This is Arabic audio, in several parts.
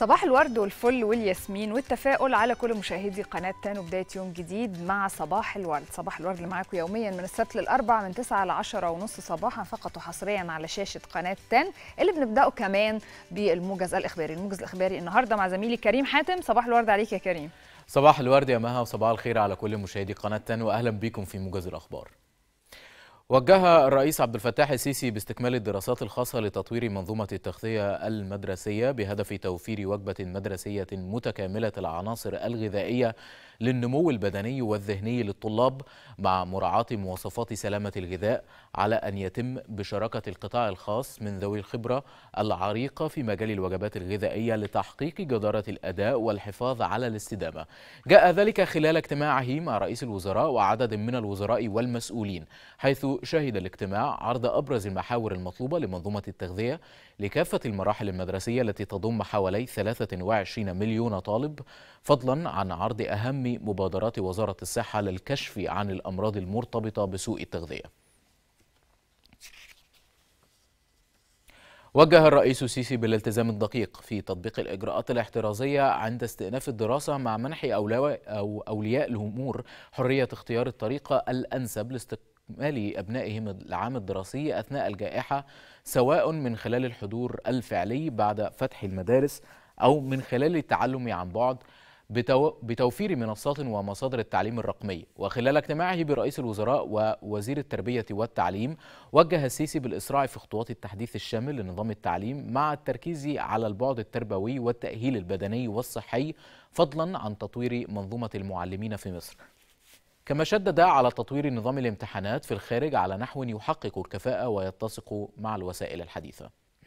صباح الورد والفل والياسمين والتفاؤل على كل مشاهدي قناة تان، وبداية يوم جديد مع صباح الورد. صباح الورد اللي معاكم يوميا من السبت للأربع من 9 ل 10:30 صباحا فقط وحصريا على شاشة قناة تان، اللي بنبدأه كمان بالموجز الإخباري. الموجز الإخباري النهارده مع زميلي كريم حاتم. صباح الورد عليك يا كريم. صباح الورد يا مها، وصباح الخير على كل مشاهدي قناة تان، وأهلا بكم في موجز الأخبار. وجه الرئيس عبد الفتاح السيسي باستكمال الدراسات الخاصة لتطوير منظومة التغذية المدرسية بهدف توفير وجبة مدرسية متكاملة العناصر الغذائية للنمو البدني والذهني للطلاب، مع مراعاة مواصفات سلامة الغذاء، على أن يتم بشراكة القطاع الخاص من ذوي الخبرة العريقة في مجال الوجبات الغذائية لتحقيق جدارة الأداء والحفاظ على الاستدامة. جاء ذلك خلال اجتماعه مع رئيس الوزراء وعدد من الوزراء والمسؤولين، حيث شهد الاجتماع عرض أبرز المحاور المطلوبة لمنظومة التغذية لكافة المراحل المدرسية التي تضم حوالي 23 مليون طالب، فضلا عن عرض أهم مبادرات وزارة الصحة للكشف عن الأمراض المرتبطة بسوء التغذية. وجه الرئيس السيسي بالالتزام الدقيق في تطبيق الإجراءات الاحترازية عند استئناف الدراسة، مع منح أولياء الأمور حرية اختيار الطريقة الأنسب لاستكمال أبنائهم العام الدراسي أثناء الجائحة، سواء من خلال الحضور الفعلي بعد فتح المدارس أو من خلال التعلم عن بعد بتوفير منصات ومصادر التعليم الرقمي. وخلال اجتماعه برئيس الوزراء ووزير التربية والتعليم، وجه السيسي بالإسراع في خطوات التحديث الشامل لنظام التعليم، مع التركيز على البعد التربوي والتأهيل البدني والصحي، فضلا عن تطوير منظومة المعلمين في مصر. كما شدد على تطوير نظام الامتحانات في الخارج على نحو يحقق الكفاءة ويتسق مع الوسائل الحديثة.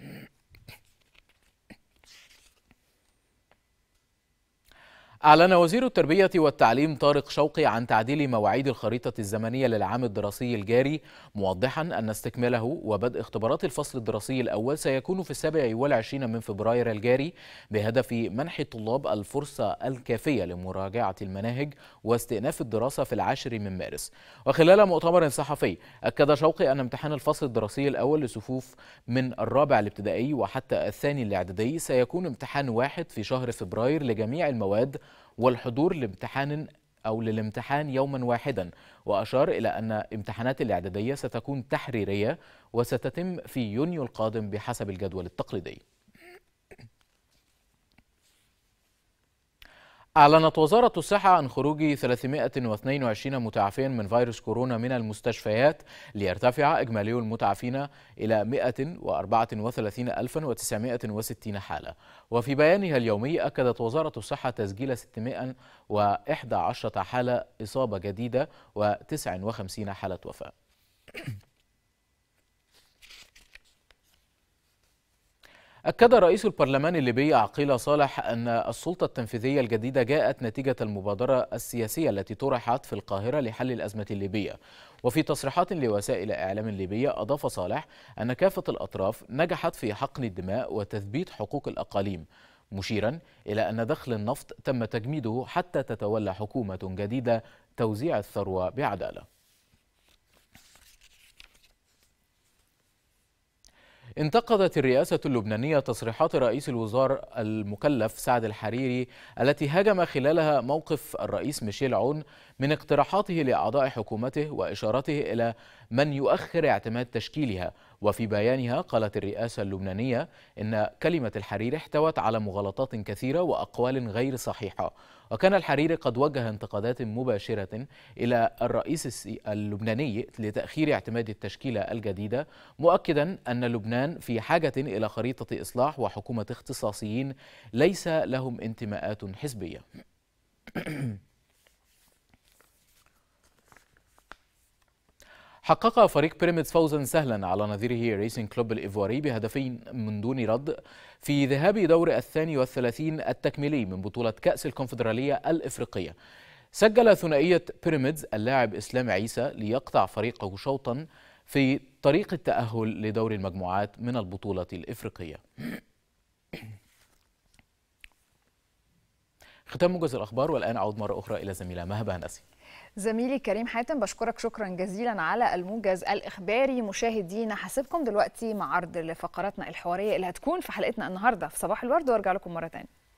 أعلن وزير التربية والتعليم طارق شوقي عن تعديل مواعيد الخريطة الزمنية للعام الدراسي الجاري، موضحا أن استكماله وبدء اختبارات الفصل الدراسي الأول سيكون في 27 من فبراير الجاري، بهدف منح الطلاب الفرصة الكافية لمراجعة المناهج واستئناف الدراسة في 10 من مارس. وخلال مؤتمر صحفي، أكد شوقي أن امتحان الفصل الدراسي الأول لصفوف من الرابع الابتدائي وحتى الثاني الاعدادي سيكون امتحان واحد في شهر فبراير لجميع المواد، والحضور للامتحان يوما واحدا. وأشار إلى أن امتحانات الإعدادية ستكون تحريرية وستتم في يونيو القادم بحسب الجدول التقليدي. أعلنت وزارة الصحة عن خروج 322 متعافيا من فيروس كورونا من المستشفيات، ليرتفع إجمالي المتعافين إلى 134,960 حالة. وفي بيانها اليومي، أكدت وزارة الصحة تسجيل 611 حالة إصابة جديدة و59 حالة وفاة. أكد رئيس البرلمان الليبي عقيل صالح أن السلطة التنفيذية الجديدة جاءت نتيجة المبادرة السياسية التي طرحت في القاهرة لحل الأزمة الليبية. وفي تصريحات لوسائل إعلام الليبية، أضاف صالح أن كافة الأطراف نجحت في حقن الدماء وتثبيت حقوق الأقاليم، مشيرا إلى أن دخل النفط تم تجميده حتى تتولى حكومة جديدة توزيع الثروة بعدالة. انتقدت الرئاسة اللبنانية تصريحات رئيس الوزراء المكلف سعد الحريري التي هاجم خلالها موقف الرئيس ميشيل عون من اقتراحاته لأعضاء حكومته وإشارته إلى من يؤخر اعتماد تشكيلها. وفي بيانها، قالت الرئاسة اللبنانية إن كلمة الحريري احتوت على مغالطات كثيرة وأقوال غير صحيحة. وكان الحريري قد وجه انتقادات مباشرة إلى الرئيس اللبناني لتأخير اعتماد التشكيلة الجديدة، مؤكدا أن لبنان في حاجة إلى خريطة إصلاح وحكومة اختصاصيين ليس لهم انتماءات حزبية. حقق فريق بيراميدز فوزا سهلا على نظيره ريسينج كلوب الإيفواري بهدفين من دون رد في ذهاب دور 32 التكميلي من بطولة كأس الكونفدرالية الإفريقية. سجل ثنائية بيراميدز اللاعب إسلام عيسى ليقطع فريقه شوطا في طريق التأهل لدور المجموعات من البطولة الإفريقية. ختام موجز الأخبار، والآن أعود مرة أخرى إلى زميلة مها بهنسي. زميلي كريم حاتم، بشكرك شكرا جزيلا على الموجز الإخباري. مشاهدينا، هسيبكم دلوقتي مع عرض لفقراتنا الحوارية اللي هتكون في حلقتنا النهاردة في صباح الورد، وارجع لكم مرة تانية.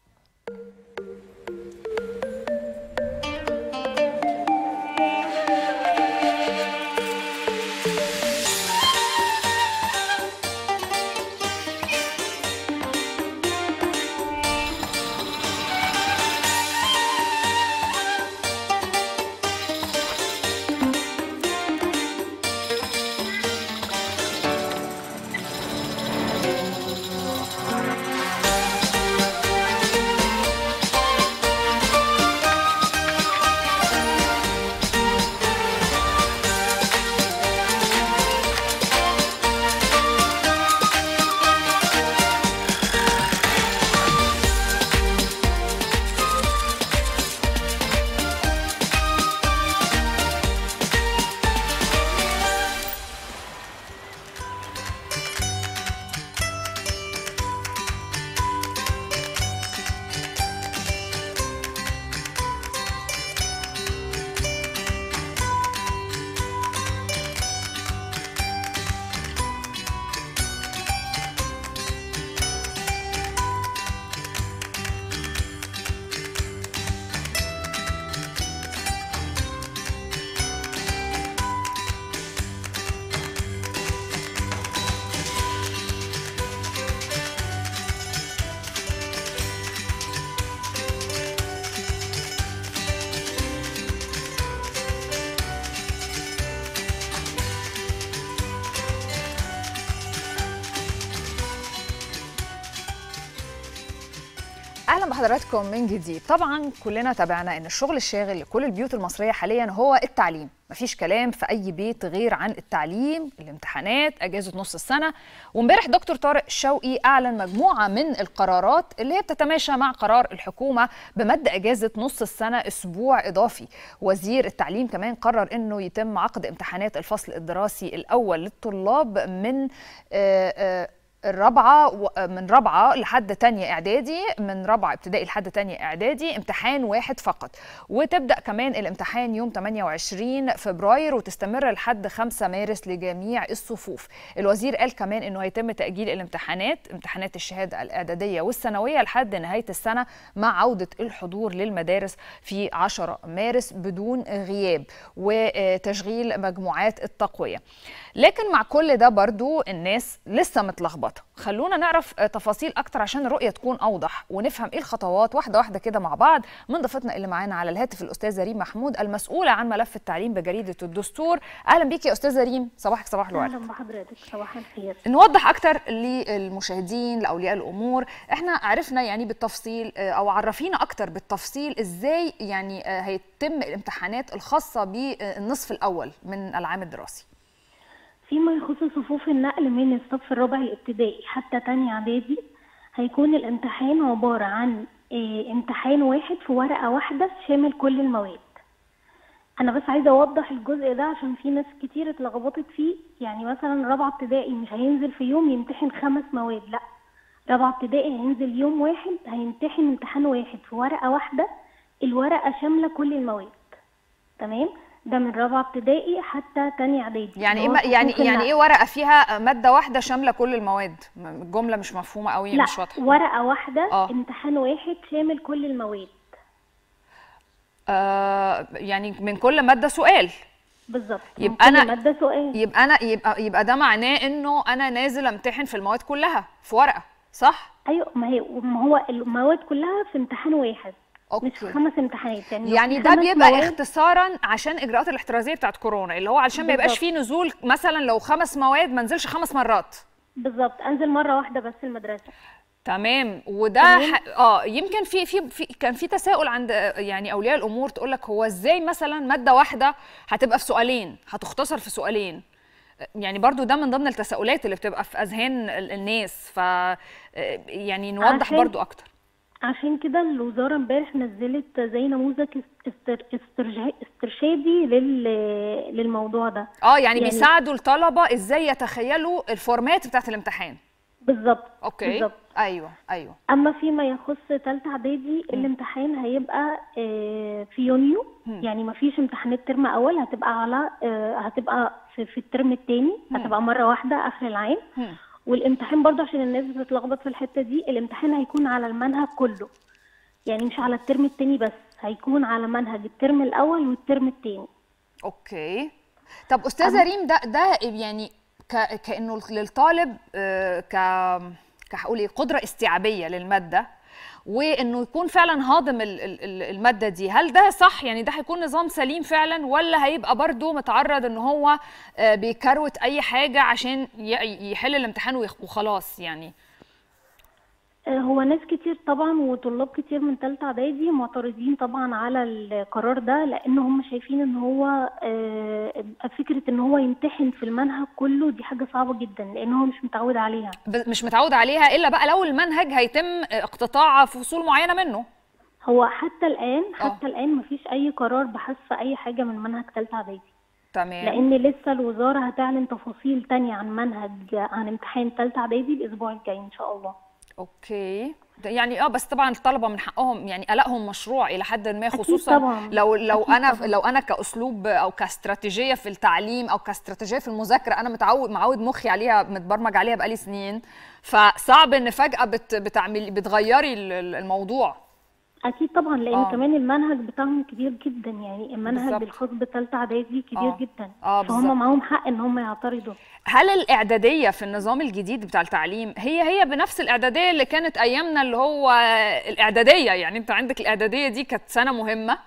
اهلا بحضراتكم من جديد. طبعا كلنا تابعنا ان الشغل الشاغل لكل البيوت المصريه حاليا هو التعليم. مفيش كلام في اي بيت غير عن التعليم، الامتحانات، اجازه نص السنه. وامبارح دكتور طارق شوقي اعلن مجموعه من القرارات اللي هي بتتماشى مع قرار الحكومه بمد اجازه نص السنه اسبوع اضافي. وزير التعليم كمان قرر انه يتم عقد امتحانات الفصل الدراسي الاول للطلاب من من رابعه لحد تانية اعدادي، من رابعه ابتدائي لحد تانية اعدادي، امتحان واحد فقط. وتبدا كمان الامتحان يوم 28 فبراير وتستمر لحد 5 مارس لجميع الصفوف. الوزير قال كمان انه هيتم تاجيل امتحانات الشهاده الاعداديه والثانويه لحد نهايه السنه، مع عوده الحضور للمدارس في 10 مارس بدون غياب وتشغيل مجموعات التقويه. لكن مع كل ده برضو الناس لسه متلخبطه. خلونا نعرف تفاصيل اكتر عشان الرؤيه تكون اوضح ونفهم ايه الخطوات واحده واحده كده مع بعض من ضيفتنا اللي معانا على الهاتف الاستاذه ريم محمود المسؤوله عن ملف التعليم بجريده الدستور. اهلا بيكي يا استاذه ريم، صباحك صباح الورد. اهلا بحضرتك، صباح الخير. نوضح اكتر للمشاهدين لاولياء الامور، احنا عرفنا يعني بالتفصيل او عرفينا اكتر بالتفصيل ازاي يعني هيتم الامتحانات الخاصه بالنصف الاول من العام الدراسي. فيما يخص صفوف النقل من الصف الرابع الابتدائي حتى تاني اعدادي، هيكون الامتحان عبارة عن امتحان واحد في ورقة واحدة شامل كل المواد. انا بس عايزة اوضح الجزء ده عشان في ناس كتير اتلخبطت فيه. يعني مثلا رابعة ابتدائي مش هينزل في يوم يمتحن 5 مواد، لا، رابعة ابتدائي هينزل يوم واحد هيمتحن امتحان واحد في ورقة واحدة، الورقة شاملة كل المواد. تمام؟ ده من رابعه ابتدائي حتى تاني اعدادي. يعني ايه يعني ايه ورقه فيها ماده واحده شامله كل المواد؟ الجمله مش مفهومه قوي، لا، مش واضحه. ورقه واحده امتحان واحد شامل كل المواد. يعني من كل ماده سؤال. بالظبط، يبقى كل ماده سؤال. يبقى ده معناه انه انا نازل امتحن في المواد كلها في ورقه، صح؟ ايوه، ما هو المواد كلها في امتحان واحد. أوكي. مش في 5 امتحانات. يعني ده بيبقى اختصارا عشان اجراءات الاحترازيه بتاعت كورونا، اللي هو علشان ما يبقاش فيه نزول. مثلا لو 5 مواد ما انزلش 5 مرات. بالظبط، انزل مره واحده بس المدرسه. تمام. وده يمكن كان في تساؤل عند يعني اولياء الامور، تقول لك هو ازاي مثلا ماده واحده هتبقى في سؤالين، هتختصر في سؤالين. يعني برضو ده من ضمن التساؤلات اللي بتبقى في اذهان الناس، ف يعني نوضح برضو اكتر. عشان كده الوزاره امبارح نزلت زي نموذج استرشادي للموضوع ده. يعني بيساعدوا الطلبه ازاي يتخيلوا الفورمات بتاعت الامتحان. بالظبط. اوكي. بالظبط. ايوه. اما فيما يخص ثالثه اعدادي، الامتحان هيبقى في يونيو. يعني ما فيش امتحانات ترم اول، هتبقى في الترم الثاني، هتبقى مره واحده اخر العام. والامتحان برضه عشان الناس بتتلخبط في الحته دي، الامتحان هيكون على المنهج كله، يعني مش على الترم الثاني بس، هيكون على منهج الترم الاول والترم الثاني. اوكي. طب استاذه ريم، ده يعني كانه للطالب هقول ايه، قدره استيعابيه للماده، وانه يكون فعلا هاضم الماده دي. هل ده صح؟ يعني ده هيكون نظام سليم فعلا، ولا هيبقى برضو متعرض ان هو بيكروت اي حاجه عشان يحل الامتحان وخلاص؟ يعني هو ناس كتير طبعا وطلاب كتير من ثالثه اعدادي معترضين طبعا على القرار ده، لان هم شايفين ان هو فكره ان هو يمتحن في المنهج كله دي حاجه صعبه جدا، لان هو مش متعود عليها. مش متعود عليها الا بقى لو المنهج هيتم اقتطاع فصول معينه منه. هو حتى الان مفيش اي قرار بحذف اي حاجه من منهج ثالثه اعدادي. تمام. لان لسه الوزاره هتعلن تفاصيل تانية عن امتحان ثالثه اعدادي الاسبوع الجاي ان شاء الله. اوكي. يعني بس طبعا الطلبه من حقهم يعني قلقهم مشروع الى حد ما، خصوصا طبعاً. لو انا كاسلوب او كاستراتيجيه في التعليم او كاستراتيجيه في المذاكره انا معود مخي عليها، متبرمج عليها بقالي سنين، فصعب ان فجاه بتغيري الموضوع. اكيد طبعا، لان كمان المنهج بتاعهم كبير جدا، يعني المنهج الخاص بثالثه اعدادي كبير جدا. فهم معاهم حق ان هم يعترضوا. هل الاعداديه في النظام الجديد بتاع التعليم هي بنفس الاعداديه اللي كانت ايامنا، اللي هو الاعداديه؟ يعني انت عندك الاعداديه دي كانت سنه مهمه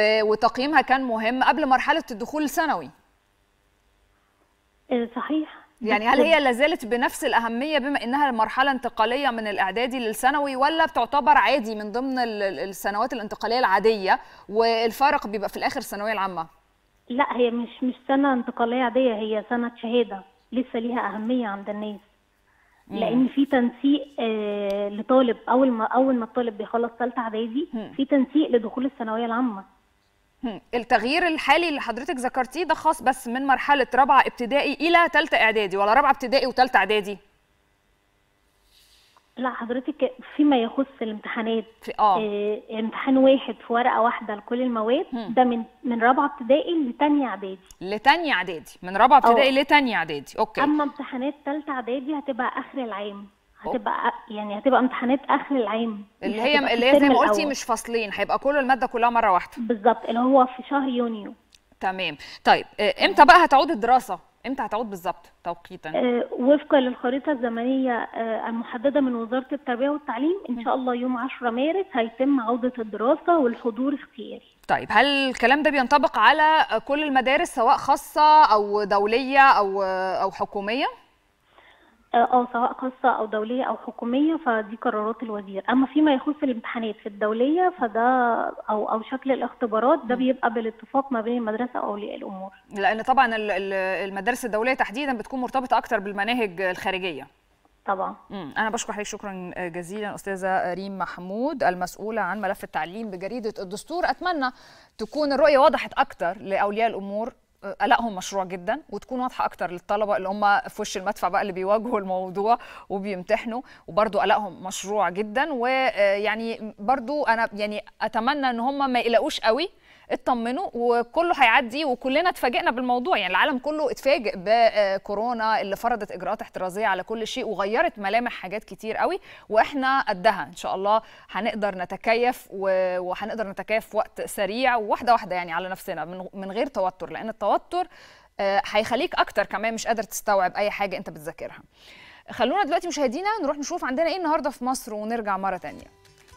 وتقييمها كان مهم قبل مرحله الدخول الثانوي. صحيح. يعني هل هي لازالت بنفس الأهمية بما إنها مرحلة انتقالية من الإعدادي للثانوي، ولا بتعتبر عادي من ضمن السنوات الانتقالية العادية والفرق بيبقى في الآخر الثانوية العامة؟ لا، هي مش سنة انتقالية عادية، هي سنة شهادة لسه ليها أهمية عند الناس. لأن في تنسيق لطالب أول ما الطالب بيخلص ثالثة إعدادي في تنسيق لدخول الثانوية العامة. التغيير الحالي اللي حضرتك ذكرتيه ده خاص بس من مرحلة رابعة ابتدائي إلى ثالثة إعدادي، ولا رابعة ابتدائي وثالثة إعدادي؟ لا حضرتك، فيما يخص الامتحانات امتحان واحد في ورقة واحدة لكل المواد ده من رابعة ابتدائي لتانية إعدادي. لتانية إعدادي، من رابعة ابتدائي لتانية إعدادي، أوكي. أما امتحانات ثالثة إعدادي هتبقى آخر العام، هتبقى امتحانات آخر العام اللي هي زي ما قلتي مش فاصلين، هيبقى كل المادة كلها مرة واحدة بالظبط، اللي هو في شهر يونيو. تمام. طيب امتى بقى هتعود الدراسة؟ امتى هتعود بالظبط توقيتا؟ وفقا للخريطة الزمنية المحددة من وزارة التربية والتعليم، إن شاء الله يوم 10 مارس هيتم عودة الدراسة والحضور اختياري. طيب هل الكلام ده بينطبق على كل المدارس سواء خاصة أو دولية أو حكومية؟ سواء خاصة أو دولية أو حكومية، فدي قرارات الوزير. أما فيما يخص الامتحانات في الدولية فده أو شكل الاختبارات ده بيبقى بالاتفاق ما بين المدرسة وأولياء الأمور، لأن طبعا المدارس الدولية تحديدا بتكون مرتبطة أكتر بالمناهج الخارجية. طبعا. أنا بشكر حضرتك شكرا جزيلا أستاذة ريم محمود المسؤولة عن ملف التعليم بجريدة الدستور. أتمنى تكون الرؤية وضحت أكتر لأولياء الأمور، قلقهم مشروع جدا، وتكون واضحه اكتر للطلبه اللي هم في وش المدفع بقى اللي بيواجهوا الموضوع وبيمتحنوا، وبرضو قلقهم مشروع جدا. ويعني برضو انا يعني اتمنى ان هم ما يقلقوش قوي، اطمنوا وكله هيعدي. وكلنا اتفاجئنا بالموضوع، يعني العالم كله اتفاجئ بكورونا اللي فرضت اجراءات احترازيه على كل شيء وغيرت ملامح حاجات كتير قوي، واحنا قدها ان شاء الله هنقدر نتكيف وهنقدر نتكيف في وقت سريع وواحده واحده يعني على نفسنا من غير توتر، لان التوتر هيخليك اكتر كمان مش قادر تستوعب اي حاجه انت بتذاكرها. خلونا دلوقتي مشاهدينا نروح نشوف عندنا ايه النهارده في مصر ونرجع مره ثانيه.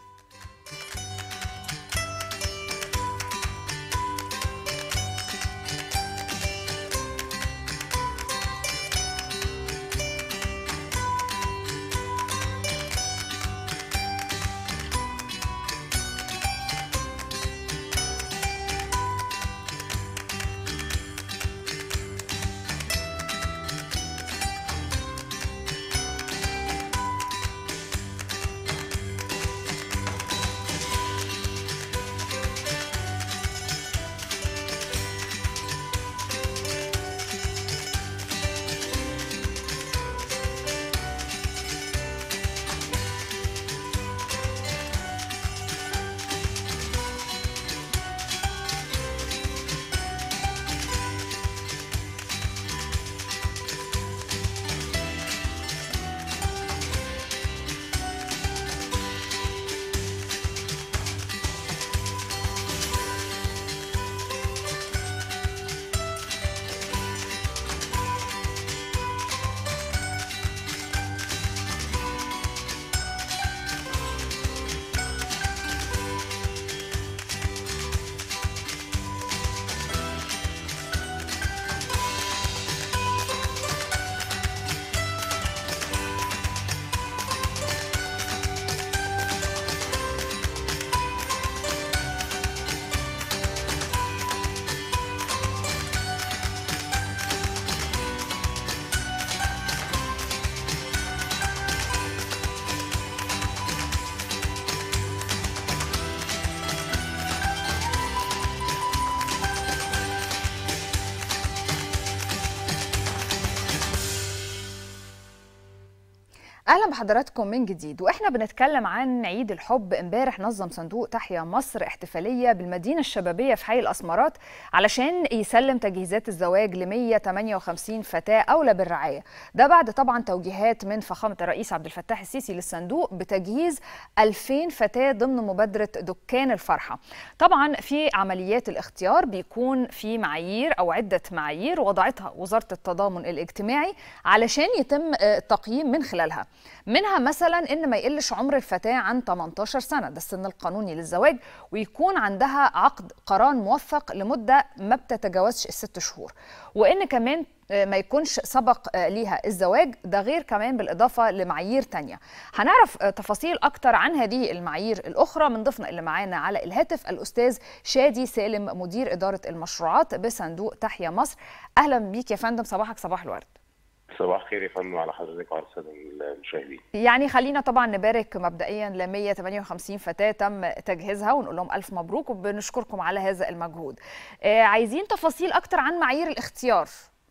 اهلا بحضراتكم من جديد. واحنا بنتكلم عن عيد الحب، امبارح نظم صندوق تحيا مصر احتفاليه بالمدينه الشبابيه في حي الاسمرات علشان يسلم تجهيزات الزواج ل 158 فتاه اولى بالرعايه. ده بعد طبعا توجيهات من فخامه الرئيس عبد الفتاح السيسي للصندوق بتجهيز 2000 فتاه ضمن مبادره دكان الفرحه. طبعا في عمليات الاختيار بيكون في معايير او عده معايير وضعتها وزاره التضامن الاجتماعي علشان يتم التقييم من خلالها. منها مثلا إن ما يقلش عمر الفتاة عن 18 سنة، ده السن القانوني للزواج، ويكون عندها عقد قران موثق لمدة ما بتتجاوزش ال6 شهور، وإن كمان ما يكونش سبق ليها الزواج، ده غير كمان بالإضافة لمعايير تانية. هنعرف تفاصيل أكتر عن هذه المعايير الأخرى من ضيفنا اللي معانا على الهاتف، الأستاذ شادي سالم، مدير إدارة المشروعات بصندوق تحيا مصر. أهلا بيك يا فندم، صباحك صباح الورد. صباح الخير يا فندم على حضرتك وعلى الساده المشاهدين. يعني خلينا طبعا نبارك مبدئيا ل 158 فتاة تم تجهيزها ونقول لهم ألف مبروك وبنشكركم على هذا المجهود. عايزين تفاصيل أكتر عن معايير الاختيار.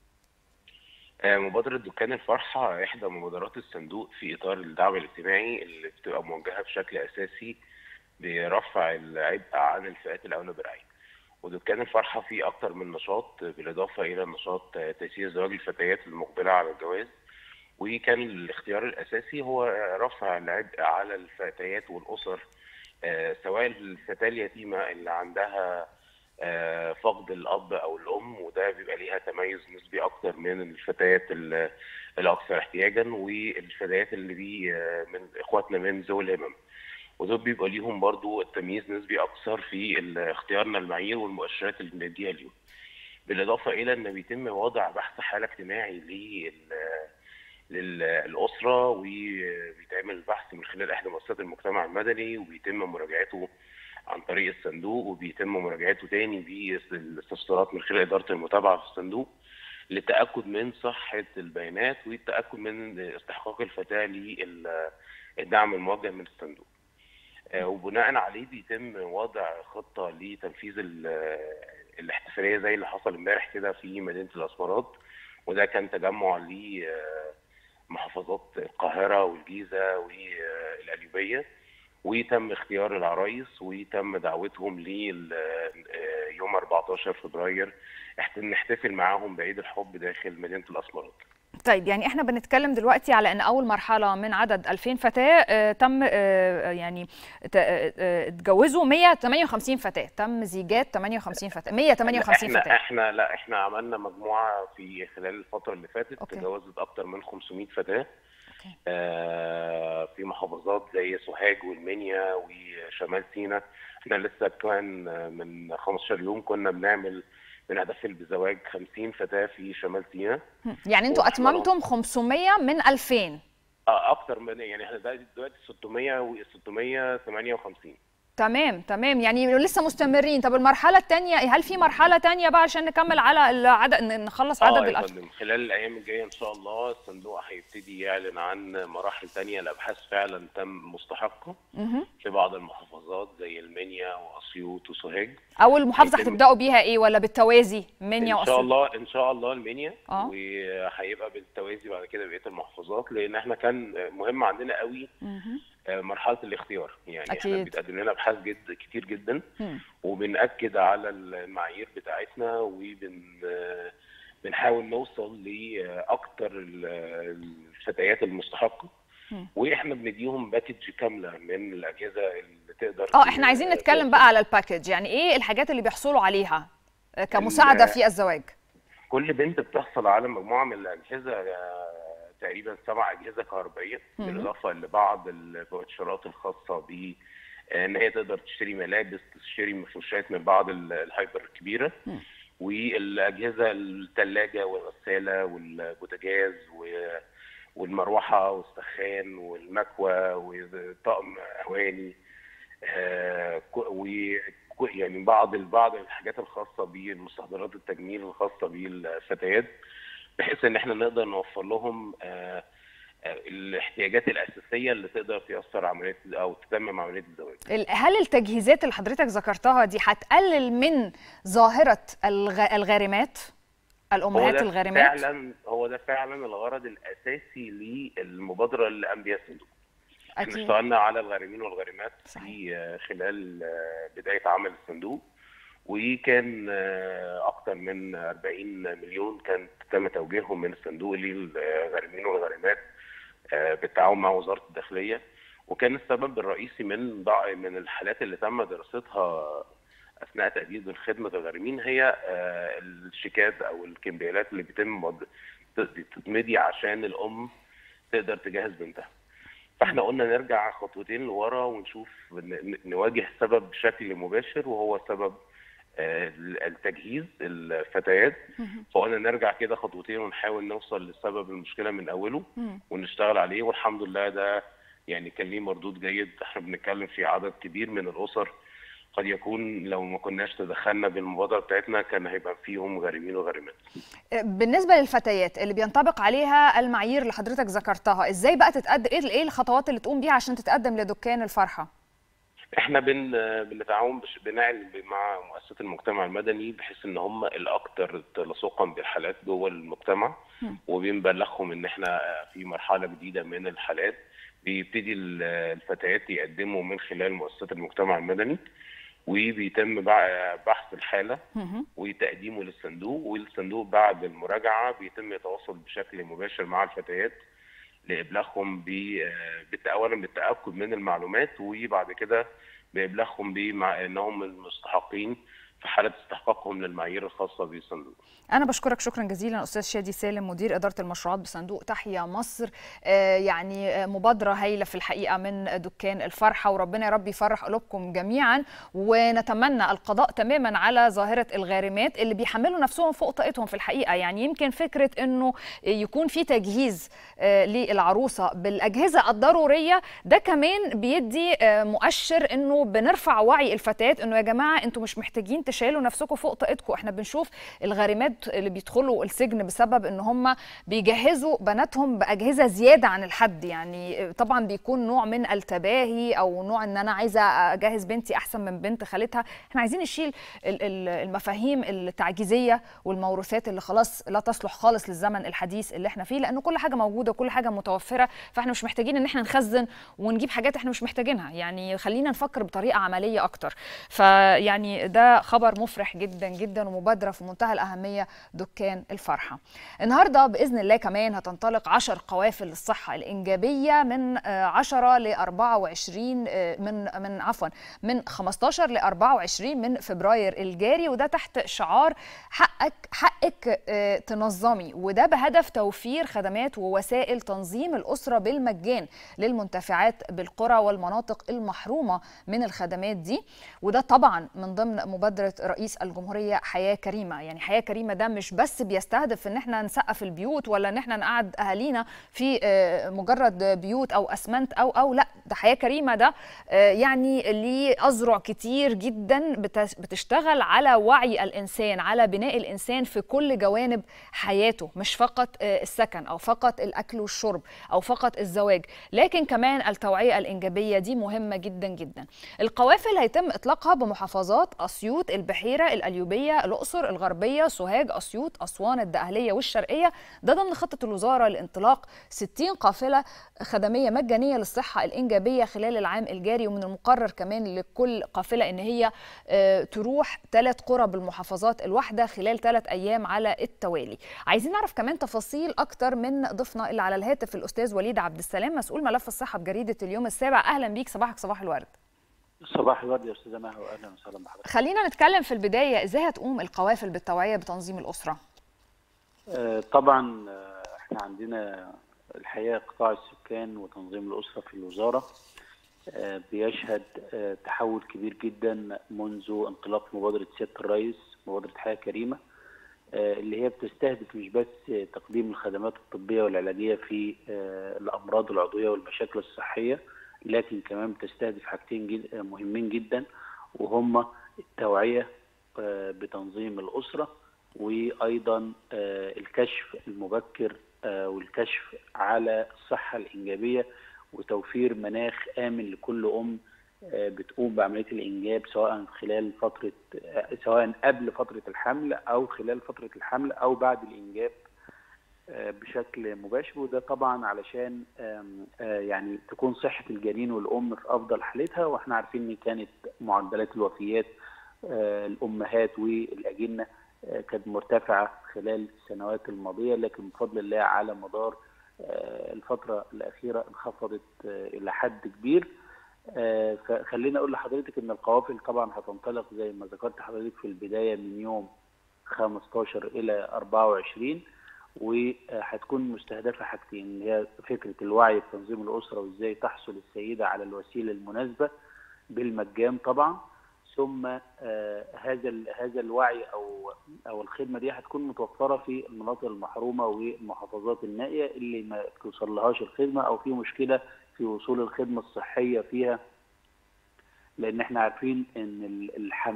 مبادرة دكان الفرحة إحدى مبادرات الصندوق في إطار الدعم الاجتماعي اللي بتبقى موجهة بشكل أساسي برفع العبء عن الفئات الأولى برعاية. ودكان الفرحة فيه أكتر من نشاط بالإضافة إلى نشاط تيسير زواج الفتيات المقبلة على الجواز. وكان الاختيار الأساسي هو رفع العبء على الفتيات والأسر، سواء الفتاة اليتيمة اللي عندها فقد الأب أو الأم، وده بيبقى ليها تميز نسبي أكتر من الفتيات الأكثر احتياجا، والفتيات اللي من إخواتنا من ذوي الهمم، ودول بيبقى ليهم برضو تمييز نسبي أكثر في اختيارنا المعايير والمؤشرات اللي بنديها ليهم. بالإضافة إلى أن بيتم وضع بحث حالة اجتماعي للأسرة، وبيتعمل البحث من خلال إحدى مؤسسات المجتمع المدني، وبيتم مراجعته عن طريق الصندوق، وبيتم مراجعته تاني بالاستفسارات من خلال إدارة المتابعة في الصندوق للتأكد من صحة البيانات والتأكد من استحقاق الفتاة للدعم الموجه من الصندوق. وبناء عليه بيتم وضع خطة لتنفيذ الاحتفالية زي اللي حصل امبارح كده في مدينة الأسمرات، وده كان تجمع لمحافظات القاهرة والجيزة والقليوبية، وتم اختيار العرايس وتم دعوتهم يوم 14 فبراير نحتفل معاهم بعيد الحب داخل مدينة الأسمرات. طيب يعني احنا بنتكلم دلوقتي على ان اول مرحله من عدد 2000 فتاه تم يعني اتجوزوا 158 فتاه، تم زيجات 58 فتاه، 158 فتاه. احنا عملنا مجموعه في خلال الفتره اللي فاتت تجاوزت اكتر من 500 فتاه في محافظات زي سوهاج والمنيا وشمال سيناء. احنا لسه كان من 15 يوم كنا بنحتفل بزواج 50 فتاة في شمال سيناء. يعني انتوا اتممتم 500 من 2000؟ اكتر من، يعني احنا دلوقتي 658. تمام يعني لسه مستمرين. طب المرحله الثانيه، هل في مرحله ثانيه بقى عشان نكمل على العدد، نخلص عدد الأطفال؟ خلال الايام الجايه ان شاء الله الصندوق هيبتدي يعلن عن مراحل ثانيه. الابحاث فعلا تم مستحقه في بعض المحافظات زي المنيا واسيوط وسوهاج. اول محافظه هتبداوا بيها ايه، ولا بالتوازي منيا واسيوط؟ ان شاء الله المنيا، وهيبقى بالتوازي بعد كده بقيه المحافظات، لان احنا كان مهم عندنا قوي مرحله الاختيار. يعني أكيد. احنا بيتقدم لنا ابحاث كتير جدا، وبنأكد على المعايير بتاعتنا، وبنحاول نوصل لاكتر الفتيات المستحقه، واحنا بنديهم باكج كامله من الاجهزه اللي تقدر. احنا عايزين نتكلم بقى على الباكج، يعني ايه الحاجات اللي بيحصلوا عليها كمساعده في الزواج؟ كل بنت بتحصل على مجموعه من الاجهزه، تقريبا 7 اجهزه كهربائيه، بالاضافه لبعض الفوتشرات الخاصه ب ان هي تقدر تشتري ملابس، تشتري مفروشات من بعض الهايبر الكبيره، والاجهزه الثلاجه والغساله والبوتاجاز والمروحه والسخان والمكوى وطقم اواني، يعني بعض الحاجات الخاصه بالمستحضرات التجميل الخاصه بالفتيات، بحيث ان احنا نقدر نوفر لهم الاحتياجات الاساسيه اللي تقدر تيسر عمليه او تتمم عمليه الزواج. هل التجهيزات اللي حضرتك ذكرتها دي هتقلل من ظاهره الغارمات، الامهات الغارمات؟ هو ده فعلا الغرض الاساسي للمبادره اللي قام بيها الصندوق. احنا اشتغلنا على الغارمين والغارمات في خلال بدايه عمل الصندوق، وكان اكثر من 40 مليون كان تم توجيههم من الصندوق للغارمين والغارمات بالتعاون مع وزاره الداخليه. وكان السبب الرئيسي من الحالات اللي تم دراستها اثناء تقديم خدمه الغارمين هي الشيكات او الكمبيالات اللي بتتم تتمضي عشان الام تقدر تجهز بنتها. فاحنا قلنا نرجع خطوتين لورا ونشوف نواجه السبب بشكل مباشر، وهو سبب التجهيز الفتيات. فقلنا نرجع كده خطوتين ونحاول نوصل لسبب المشكله من اوله ونشتغل عليه، والحمد لله ده يعني كان ليه مردود جيد. احنا بنتكلم في عدد كبير من الاسر قد يكون لو ما كناش تدخلنا بالمبادره بتاعتنا كان هيبقى فيهم غارمين وغارمات. بالنسبه للفتيات اللي بينطبق عليها المعايير اللي حضرتك ذكرتها، ازاي بقى تتقدم؟ ايه الخطوات اللي تقوم بيها عشان تتقدم لدكان الفرحه؟ احنا بنتعاون بنعمل مع مؤسسات المجتمع المدني بحيث ان هم الاكثر تلصقا بالحالات جوه المجتمع، وبنبلغهم ان احنا في مرحله جديده من الحالات. بيبتدي الفتيات يقدموا من خلال مؤسسات المجتمع المدني، وبيتم بحث الحاله وتقديمه للصندوق، والصندوق بعد المراجعه بيتم يتواصل بشكل مباشر مع الفتيات لابلاغهم اولا بالتاكد من المعلومات، وبعد كده بابلاغهم بانهم المستحقين في حاله استحقاقهم للمعايير الخاصه بالصندوق. أنا بشكرك شكرا جزيلا أستاذ شادي سالم، مدير إدارة المشروعات بصندوق تحيا مصر. يعني مبادرة هايلة في الحقيقة من دكان الفرحة، وربنا يا رب يفرح قلوبكم جميعا، ونتمنى القضاء تماما على ظاهرة الغارمات اللي بيحملوا نفسهم فوق طاقتهم في الحقيقة. يعني يمكن فكرة أنه يكون في تجهيز للعروسة بالأجهزة الضرورية ده كمان بيدي مؤشر أنه بنرفع وعي الفتيات أنه يا جماعة أنتم مش محتاجين تشيلوا نفسكم فوق طاقتكم. احنا بنشوف الغارمات اللي بيدخلوا السجن بسبب ان هم بيجهزوا بناتهم باجهزه زياده عن الحد، يعني طبعا بيكون نوع من التباهي او نوع ان انا عايزه اجهز بنتي احسن من بنت خالتها. احنا عايزين نشيل المفاهيم التعجيزيه والموروثات اللي خلاص لا تصلح خالص للزمن الحديث اللي احنا فيه، لانه كل حاجه موجوده وكل حاجه متوفره، فاحنا مش محتاجين ان احنا نخزن ونجيب حاجات احنا مش محتاجينها. يعني خلينا نفكر بطريقه عمليه اكتر. فيعني ده خبر مفرح جدا جدا ومبادره في منتهى الاهميه دكان الفرحه. النهارده باذن الله كمان هتنطلق 10 قوافل للصحه الانجابيه من 10 ل 24 من 15 ل 24 من فبراير الجاري، وده تحت شعار حقك تنظمي، وده بهدف توفير خدمات ووسائل تنظيم الاسره بالمجان للمنتفعات بالقرى والمناطق المحرومه من الخدمات دي. وده طبعا من ضمن مبادره رئيس الجمهوريه حياه كريمه. يعني حياه كريمه ده مش بس بيستهدف ان احنا نسقف البيوت ولا ان احنا نقعد اهالينا في مجرد بيوت او اسمنت او لا، ده حياه كريمه ده يعني ليه اذرع كتير جدا بتشتغل على وعي الانسان، على بناء الانسان في كل جوانب حياته، مش فقط السكن او فقط الاكل والشرب او فقط الزواج، لكن كمان التوعيه الانجابيه دي مهمه جدا جدا. القوافل هيتم اطلاقها بمحافظات اسيوط، البحيره، القليوبيه، الاقصر، الغربيه، سوهاج، اسيوط، اسوان، الدقهليه والشرقيه. ده ضمن خطه الوزاره لانطلاق 60 قافله خدميه مجانيه للصحه الانجابيه خلال العام الجاري، ومن المقرر كمان لكل قافله ان هي تروح 3 قرى بالمحافظات الواحده خلال 3 ايام على التوالي. عايزين نعرف كمان تفاصيل اكتر من ضيفنا اللي على الهاتف الاستاذ وليد عبد السلام، مسؤول ملف الصحه بجريده اليوم السابع. اهلا بيك، صباحك صباح الورد. صباح الورد يا استاذه مها، واهلا وسهلا بحضرتك. خلينا نتكلم في البدايه، ازاي هتقوم القوافل بالتوعيه بتنظيم الاسره؟ طبعا احنا عندنا الحقيقه قطاع السكان وتنظيم الاسره في الوزاره بيشهد تحول كبير جدا منذ انطلاق مبادره سياده الرئيس، مبادره حياه كريمه، اللي هي بتستهدف مش بس تقديم الخدمات الطبيه والعلاجيه في الامراض العضويه والمشاكل الصحيه، لكن كمان بتستهدف حاجتين مهمين جدا، وهم التوعيه بتنظيم الاسره، وايضا الكشف المبكر والكشف على الصحه الانجابيه، وتوفير مناخ امن لكل ام بتقوم بعمليه الانجاب، سواء قبل فتره الحمل او خلال فتره الحمل او بعد الانجاب بشكل مباشر. وده طبعا علشان يعني تكون صحه الجنين والام في افضل حالتها. واحنا عارفين ان كانت معدلات الوفيات الامهات والاجنه كانت مرتفعه خلال السنوات الماضيه، لكن بفضل الله على مدار الفتره الاخيره انخفضت الى حد كبير. فخليني اقول لحضرتك ان القوافل طبعا هتنطلق زي ما ذكرت حضرتك في البدايه من يوم 15 الى 24، وهتكون مستهدفة حاجتين، اللي هي فكرة الوعي بتنظيم الأسرة وإزاي تحصل السيدة على الوسيلة المناسبة بالمجان طبعا، ثم هذا الوعي أو الخدمة دي هتكون متوفرة في المناطق المحرومة والمحافظات النائية اللي ما توصلهاش الخدمة أو في مشكلة في وصول الخدمة الصحية فيها، لأن احنا عارفين إن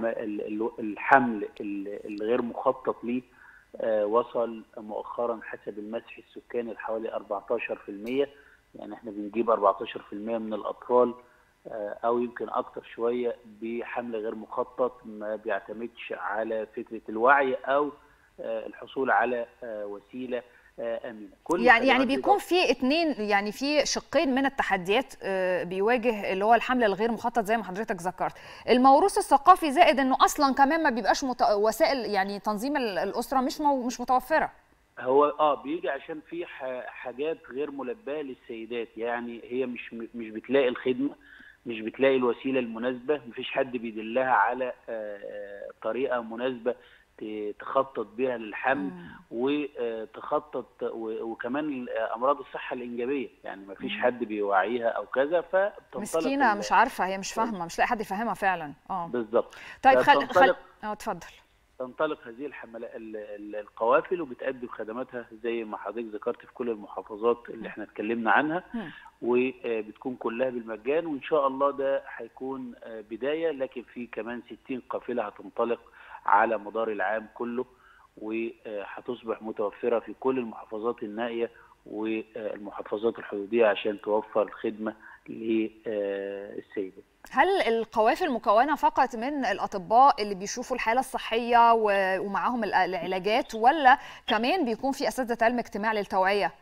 الحمل الغير مخطط ليه وصل مؤخرا حسب المسح السكاني لحوالي 14%، يعني احنا بنجيب 14% من الأطفال أو يمكن أكتر شوية بحمل غير مخطط، ما بيعتمدش على فكرة الوعي أو الحصول على وسيلة آمنة. يعني بيكون في اتنين، يعني في شقين من التحديات بيواجه اللي هو الحمل الغير مخطط زي ما حضرتك ذكرت، الموروث الثقافي، زائد انه اصلا كمان ما بيبقاش وسائل يعني تنظيم الاسره مش متوفره. هو بيجي عشان في حاجات غير ملباه للسيدات، يعني هي مش بتلاقي الخدمه، مش بتلاقي الوسيله المناسبه، مفيش حد بيدلها على طريقه مناسبه تخطط بيها للحمل وتخطط، وكمان امراض الصحه الانجابيه، يعني ما فيش حد بيوعيها او كذا، فبتنطلق مسكينه مش عارفه، هي مش فاهمه، مش لاقي حد يفهمها فعلا. بالظبط. طيب اتفضل. تنطلق هذه القوافل وبتقدم خدماتها زي ما حضرتك ذكرت في كل المحافظات اللي احنا اتكلمنا عنها، وبتكون كلها بالمجان، وان شاء الله ده هيكون بدايه، لكن في كمان 60 قافله هتنطلق على مدار العام كله، وهتصبح متوفرة في كل المحافظات النائية والمحافظات الحدودية عشان توفر الخدمة للسيدة. هل القوافل مكونة فقط من الأطباء اللي بيشوفوا الحالة الصحية ومعاهم العلاجات، ولا كمان بيكون في أساتذة علم اجتماع للتوعية؟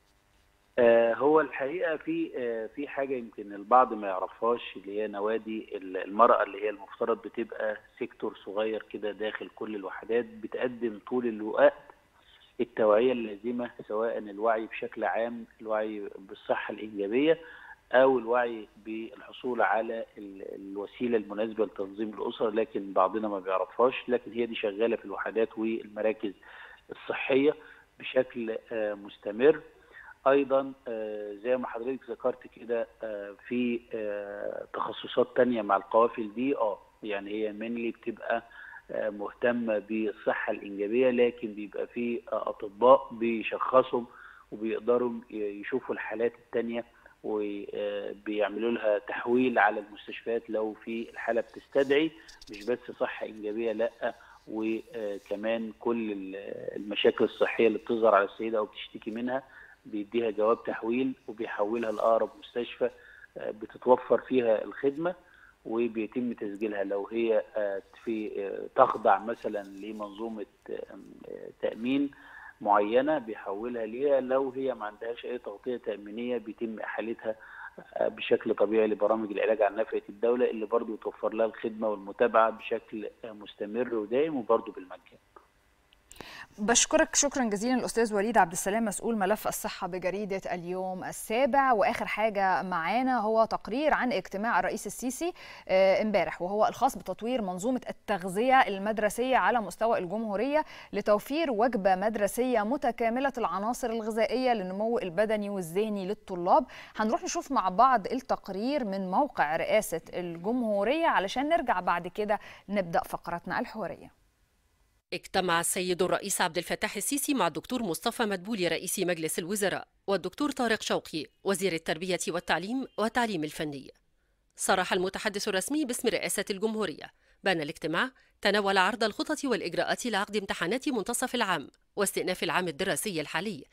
هو الحقيقه في حاجه يمكن البعض ما يعرفهاش، اللي هي نوادي المراه، اللي هي المفترض بتبقى سيكتور صغير كده داخل كل الوحدات، بتقدم طول الوقت التوعيه اللازمه، سواء الوعي بشكل عام، الوعي بالصحه الانجابيه، او الوعي بالحصول على الوسيله المناسبه لتنظيم الاسره، لكن بعضنا ما بيعرفهاش، لكن هي دي شغاله في الوحدات والمراكز الصحيه بشكل مستمر. ايضا زي ما حضرتك ذكرت كده في تخصصات تانية مع القوافل دي، يعني هي منلي بتبقى مهتمة بالصحة الإنجابية، لكن بيبقى في أطباء بيشخصوا وبيقدروا يشوفوا الحالات التانية وبيعملوا لها تحويل على المستشفيات لو في الحالة بتستدعي، مش بس صحة إنجابية لأ، وكمان كل المشاكل الصحية اللي بتظهر على السيدة أو بتشتكي منها بيديها جواب تحويل وبيحولها لأقرب مستشفى بتتوفر فيها الخدمة، وبيتم تسجيلها لو هي تخضع مثلا لمنظومة تأمين معينة بيحولها ليها، لو هي ما عندهاش أي تغطية تأمينية بيتم إحالتها بشكل طبيعي لبرامج العلاج عن نفقة الدولة، اللي برضو توفر لها الخدمة والمتابعة بشكل مستمر ودائم وبرضو بالمجان. بشكرك شكرا جزيلا الأستاذ وليد عبد السلام، مسؤول ملف الصحة بجريدة اليوم السابع. وآخر حاجة معانا هو تقرير عن اجتماع الرئيس السيسي امبارح، وهو الخاص بتطوير منظومة التغذية المدرسية على مستوى الجمهورية لتوفير وجبة مدرسية متكاملة العناصر الغذائية للنمو البدني والذهني للطلاب. هنروح نشوف مع بعض التقرير من موقع رئاسة الجمهورية علشان نرجع بعد كده نبدأ فقرتنا الحوارية. اجتمع السيد الرئيس عبد الفتاح السيسي مع الدكتور مصطفى مدبولي رئيس مجلس الوزراء والدكتور طارق شوقي وزير التربية والتعليم الفني. صرح المتحدث الرسمي باسم رئاسة الجمهورية بأن الاجتماع تناول عرض الخطط والإجراءات لعقد امتحانات منتصف العام واستئناف العام الدراسي الحالي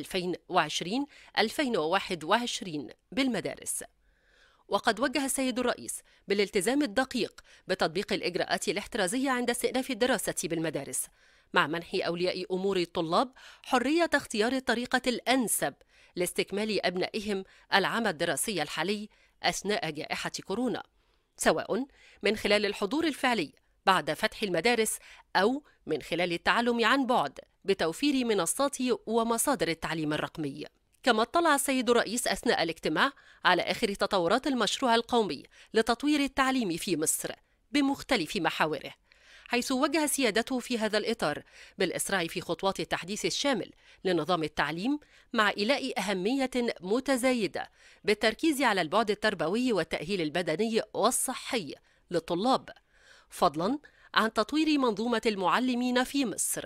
2020-2021 بالمدارس. وقد وجه السيد الرئيس بالالتزام الدقيق بتطبيق الإجراءات الاحترازية عند استئناف الدراسة بالمدارس، مع منح أولياء أمور الطلاب حرية اختيار الطريقة الأنسب لاستكمال أبنائهم العام الدراسي الحالي أثناء جائحة كورونا، سواء من خلال الحضور الفعلي بعد فتح المدارس أو من خلال التعلم عن بعد بتوفير منصات ومصادر التعليم الرقمي. كما اطلع السيد الرئيس أثناء الاجتماع على آخر تطورات المشروع القومي لتطوير التعليم في مصر بمختلف محاوره، حيث وجه سيادته في هذا الإطار بالإسراع في خطوات التحديث الشامل لنظام التعليم، مع إيلاء أهمية متزايدة بالتركيز على البعد التربوي والتأهيل البدني والصحي للطلاب، فضلاً عن تطوير منظومة المعلمين في مصر.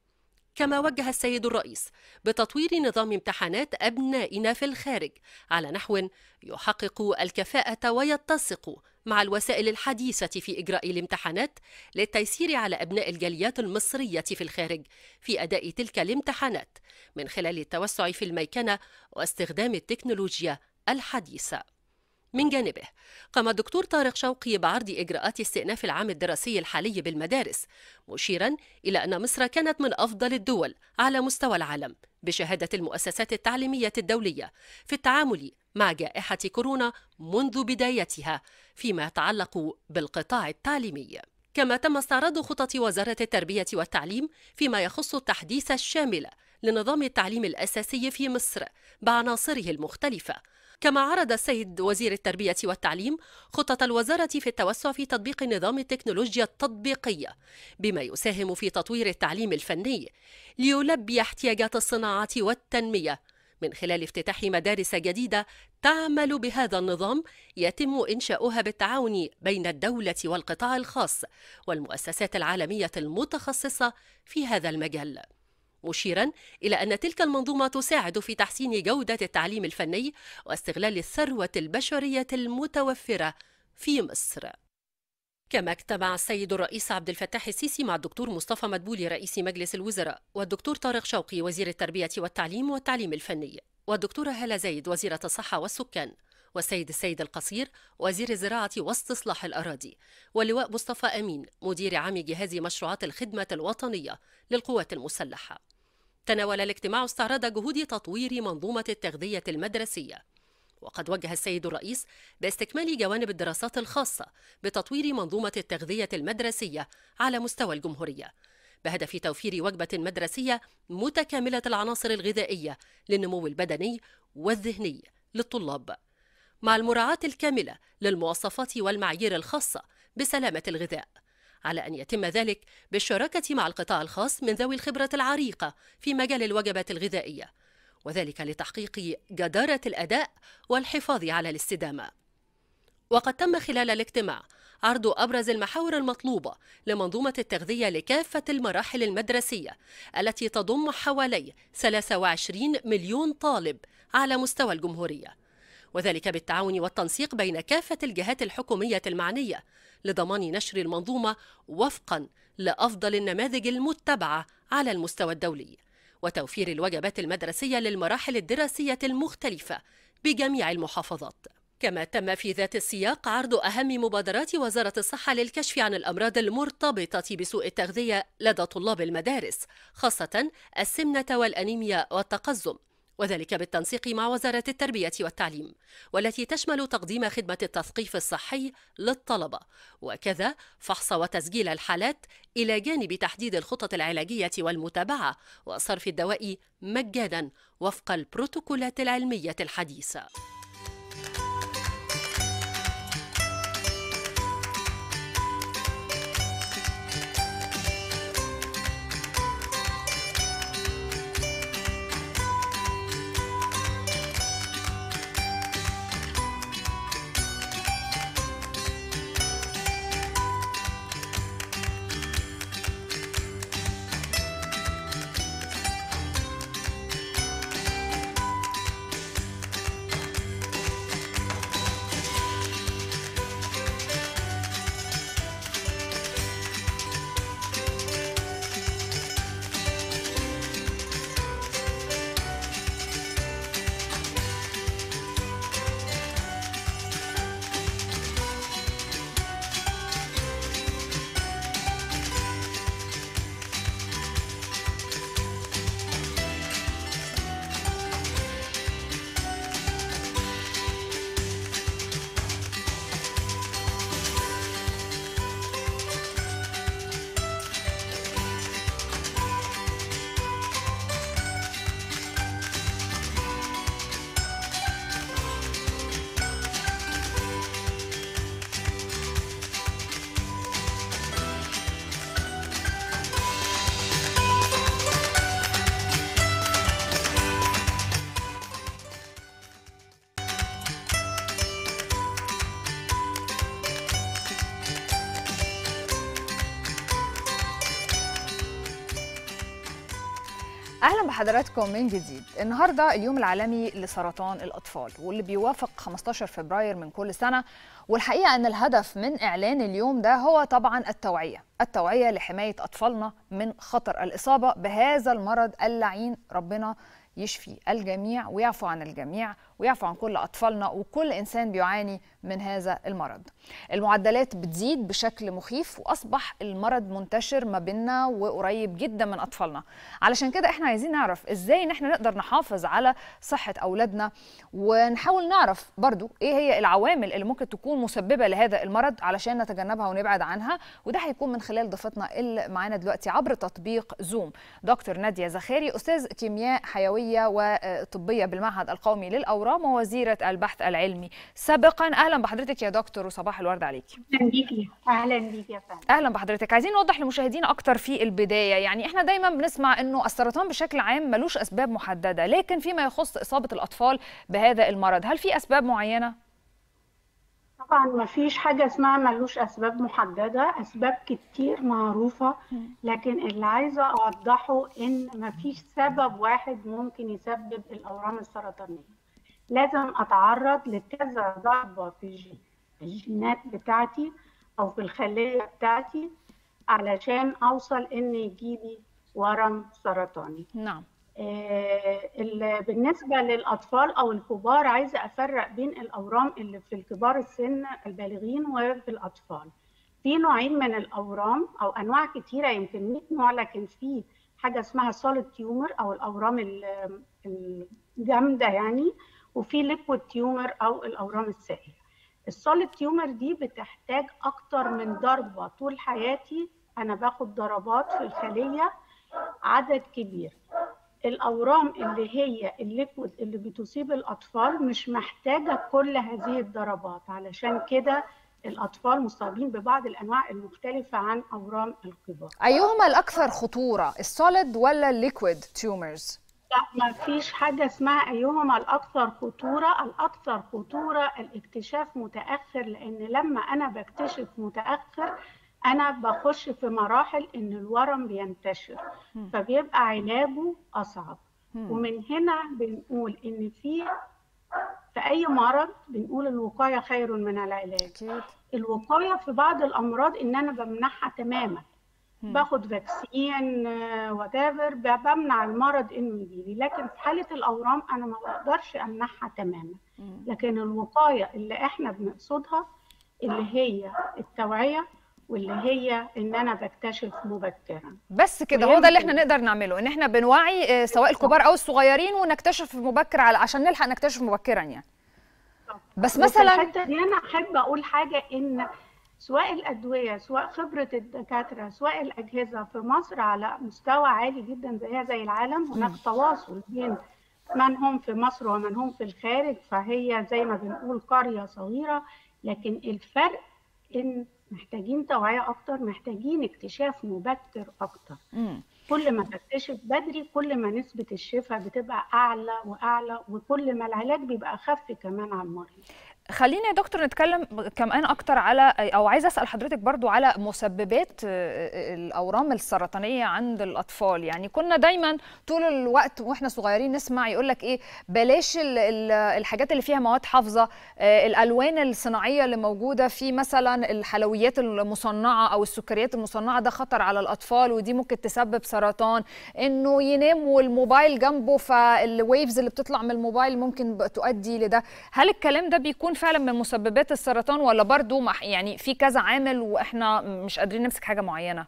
كما وجه السيد الرئيس بتطوير نظام امتحانات أبنائنا في الخارج على نحو يحقق الكفاءة ويتسق مع الوسائل الحديثة في إجراء الامتحانات للتيسير على أبناء الجاليات المصرية في الخارج في أداء تلك الامتحانات من خلال التوسع في الميكنة واستخدام التكنولوجيا الحديثة. من جانبه قام الدكتور طارق شوقي بعرض إجراءات استئناف العام الدراسي الحالي بالمدارس، مشيرا إلى أن مصر كانت من أفضل الدول على مستوى العالم بشهادة المؤسسات التعليمية الدولية في التعامل مع جائحة كورونا منذ بدايتها فيما يتعلق بالقطاع التعليمي. كما تم استعراض خطط وزارة التربية والتعليم فيما يخص التحديث الشامل لنظام التعليم الأساسي في مصر بعناصره المختلفة. كما عرض السيد وزير التربية والتعليم خطط الوزارة في التوسع في تطبيق نظام التكنولوجيا التطبيقية بما يساهم في تطوير التعليم الفني ليلبي احتياجات الصناعة والتنمية من خلال افتتاح مدارس جديدة تعمل بهذا النظام يتم إنشاؤها بالتعاون بين الدولة والقطاع الخاص والمؤسسات العالمية المتخصصة في هذا المجال، مشيرا إلى أن تلك المنظومة تساعد في تحسين جودة التعليم الفني واستغلال الثروة البشرية المتوفرة في مصر. كما اجتمع السيد الرئيس عبد الفتاح السيسي مع الدكتور مصطفى مدبولي رئيس مجلس الوزراء، والدكتور طارق شوقي وزير التربية والتعليم والتعليم الفني، والدكتورة هالة زايد وزيرة الصحة والسكان، والسيد القصير وزير الزراعة واستصلاح الأراضي، واللواء مصطفى أمين مدير عام جهاز مشروعات الخدمة الوطنية للقوات المسلحة. تناول الاجتماع استعراض جهود تطوير منظومة التغذية المدرسية، وقد وجه السيد الرئيس باستكمال جوانب الدراسات الخاصة بتطوير منظومة التغذية المدرسية على مستوى الجمهورية بهدف توفير وجبة مدرسية متكاملة العناصر الغذائية للنمو البدني والذهني للطلاب، مع المراعاة الكاملة للمواصفات والمعايير الخاصة بسلامة الغذاء، على أن يتم ذلك بالشراكة مع القطاع الخاص من ذوي الخبرة العريقة في مجال الوجبات الغذائية، وذلك لتحقيق جدارة الأداء والحفاظ على الاستدامة. وقد تم خلال الاجتماع عرض أبرز المحاور المطلوبة لمنظومة التغذية لكافة المراحل المدرسية التي تضم حوالي 23 مليون طالب على مستوى الجمهورية، وذلك بالتعاون والتنسيق بين كافة الجهات الحكومية المعنية لضمان نشر المنظومة وفقا لأفضل النماذج المتبعة على المستوى الدولي، وتوفير الوجبات المدرسية للمراحل الدراسية المختلفة بجميع المحافظات. كما تم في ذات السياق عرض أهم مبادرات وزارة الصحة للكشف عن الأمراض المرتبطة بسوء التغذية لدى طلاب المدارس، خاصة السمنة والأنيميا والتقزم، وذلك بالتنسيق مع وزارة التربية والتعليم، والتي تشمل تقديم خدمة التثقيف الصحي للطلبة، وكذا فحص وتسجيل الحالات إلى جانب تحديد الخطط العلاجية والمتابعة وصرف الدواء مجانا وفق البروتوكولات العلمية الحديثة. أهلا بحضراتكم من جديد. النهاردة اليوم العالمي لسرطان الأطفال واللي بيوافق 15 فبراير من كل سنة، والحقيقة أن الهدف من إعلان اليوم ده هو طبعا التوعية لحماية أطفالنا من خطر الإصابة بهذا المرض اللعين. ربنا يشفي الجميع ويعفو عن الجميع ويعفو عن كل أطفالنا وكل إنسان بيعاني من هذا المرض. المعدلات بتزيد بشكل مخيف وأصبح المرض منتشر ما بيننا وقريب جدا من أطفالنا. علشان كده احنا عايزين نعرف ازاي ان احنا نقدر نحافظ على صحة أولادنا، ونحاول نعرف برضو ايه هي العوامل اللي ممكن تكون مسببة لهذا المرض علشان نتجنبها ونبعد عنها. وده هيكون من خلال ضيفتنا اللي معانا دلوقتي عبر تطبيق زوم، دكتور نادية زخاري، أستاذ كيمياء حيوية وطبية بالمعهد القومي للأورام ووزيرة البحث العلمي سابقا. أهلا بحضرتك يا دكتور وصباح الورد عليكي. أهلا بيكي. أهلا بيكي يا فندم. أهلا بحضرتك. عايزين نوضح لمشاهدينا أكتر في البداية، يعني احنا دايما بنسمع إنه السرطان بشكل عام ملوش أسباب محددة، لكن فيما يخص إصابة الأطفال بهذا المرض هل في أسباب معينة؟ طبعا ما فيش حاجة اسمها ملوش أسباب محددة، أسباب كتير معروفة، لكن اللي عايزة أوضحه إن ما فيش سبب واحد ممكن يسبب الأورام السرطانية. لازم أتعرض لكذا ضربة في الجينات بتاعتي أو في الخلية بتاعتي علشان أوصل إن يجيلي ورم سرطاني. نعم. بالنسبة للأطفال أو الكبار عايزة أفرق بين الأورام اللي في الكبار السن البالغين وفي الأطفال. في نوعين من الأورام أو أنواع كتيرة، يمكن 100 نوع، لكن في حاجة اسمها solid tumor أو الأورام الجامدة يعني، وفي liquid tumor أو الأورام السائلة. السوليد تيومر دي بتحتاج أكتر من ضربة طول حياتي، أنا باخد ضربات في الخلية عدد كبير. الأورام اللي هي الليكويد اللي بتصيب الأطفال مش محتاجة كل هذه الضربات، علشان كده الأطفال مصابين ببعض الأنواع المختلفة عن أورام الكبار. أيهما الأكثر خطورة، السوليد ولا الليكويد تيومرز؟ لا، ما فيش حاجة اسمها أيهما الأكثر خطورة. الأكثر خطورة الاكتشاف متأخر، لأن لما أنا بكتشف متأخر أنا بخش في مراحل إن الورم بينتشر، فبيبقى علاجه أصعب. ومن هنا بنقول إن في أي مرض بنقول الوقاية خير من العلاج. الوقاية في بعض الأمراض إن أنا بمنعها تماما، باخد فاكسين وتافر، بمنع المرض إنه يجيلي. لكن في حالة الأورام أنا ما بقدرش أمنعها تماما. لكن الوقاية اللي إحنا بنقصدها اللي هي التوعية، واللي هي ان انا بكتشف مبكرا. بس كده هو ده اللي احنا نقدر نعمله، ان احنا بنوعي سواء الكبار او الصغيرين ونكتشف مبكر عشان نلحق نكتشف مبكرا يعني. بس مثلا في الحته دي انا احب اقول حاجه، ان سواء الادويه سواء خبره الدكاتره سواء الاجهزه في مصر على مستوى عالي جدا زي العالم. هناك تواصل بين من هم في مصر ومن هم في الخارج، فهي زي ما بنقول قريه صغيره، لكن الفرق ان محتاجين توعية أكتر، محتاجين اكتشاف مبكر أكتر. كل ما بكتشف بدري كل ما نسبة الشفاء بتبقى أعلى وأعلى، وكل ما العلاج بيبقى أخف كمان على المريض. خلينا يا دكتور نتكلم كمان اكتر على، او عايزه اسال حضرتك برضو على مسببات الاورام السرطانيه عند الاطفال. يعني كنا دايما طول الوقت واحنا صغيرين نسمع يقول لك ايه، بلاش الحاجات اللي فيها مواد حافظه، الالوان الصناعيه اللي موجوده في مثلا الحلويات المصنعه او السكريات المصنعه، ده خطر على الاطفال ودي ممكن تسبب سرطان. انه ينام والموبايل جنبه فالويفز اللي بتطلع من الموبايل ممكن تؤدي لده. هل الكلام ده بيكون فعلا من مسببات السرطان، ولا برضو يعني في كذا عامل واحنا مش قادرين نمسك حاجه معينه؟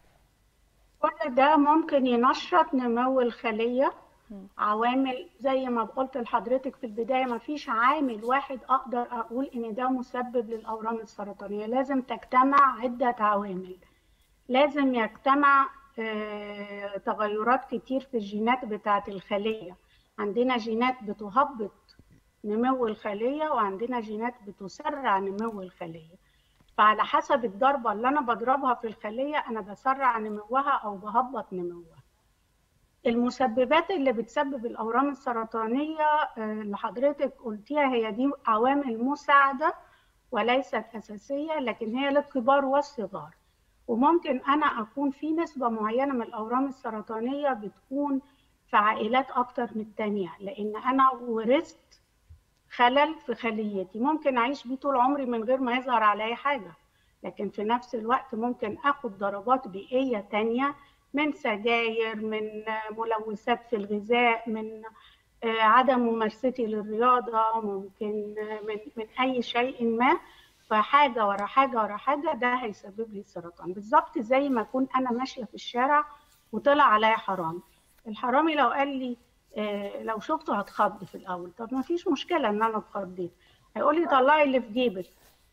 كل ده ممكن ينشط نمو الخليه. عوامل زي ما قلت لحضرتك في البدايه، ما فيش عامل واحد اقدر اقول ان ده مسبب للاورام السرطانيه، لازم تجتمع عده عوامل. لازم يجتمع تغيرات كتير في الجينات بتاعه الخليه. عندنا جينات بتهبط نمو الخلية وعندنا جينات بتسرع نمو الخلية، فعلى حسب الضربة اللي أنا بضربها في الخلية أنا بسرع نموها أو بهبط نموها. المسببات اللي بتسبب الأورام السرطانية اللي حضرتك قلتيها هي دي عوامل مساعدة وليست أساسية، لكن هي للكبار والصغار. وممكن أنا أكون في نسبة معينة من الأورام السرطانية بتكون في عائلات اكتر من التانية، لان انا ورثت خلل في خليتي ممكن اعيش بيه طول عمري من غير ما يظهر عليا حاجة، لكن في نفس الوقت ممكن اخد ضربات بيئية تانية من سجاير، من ملوثات في الغذاء، من عدم ممارستي للرياضة، ممكن من أي شيء ما، فحاجة ورا حاجة ورا حاجة ده هيسبب لي سرطان. بالظبط زي ما أكون أنا ماشية في الشارع وطلع عليا حرامي، الحرامي لو قال لي لو شفته هتخض في الأول، طب ما فيش مشكلة إن أنا اتخضيت، هيقول لي طلعي اللي في جيبك،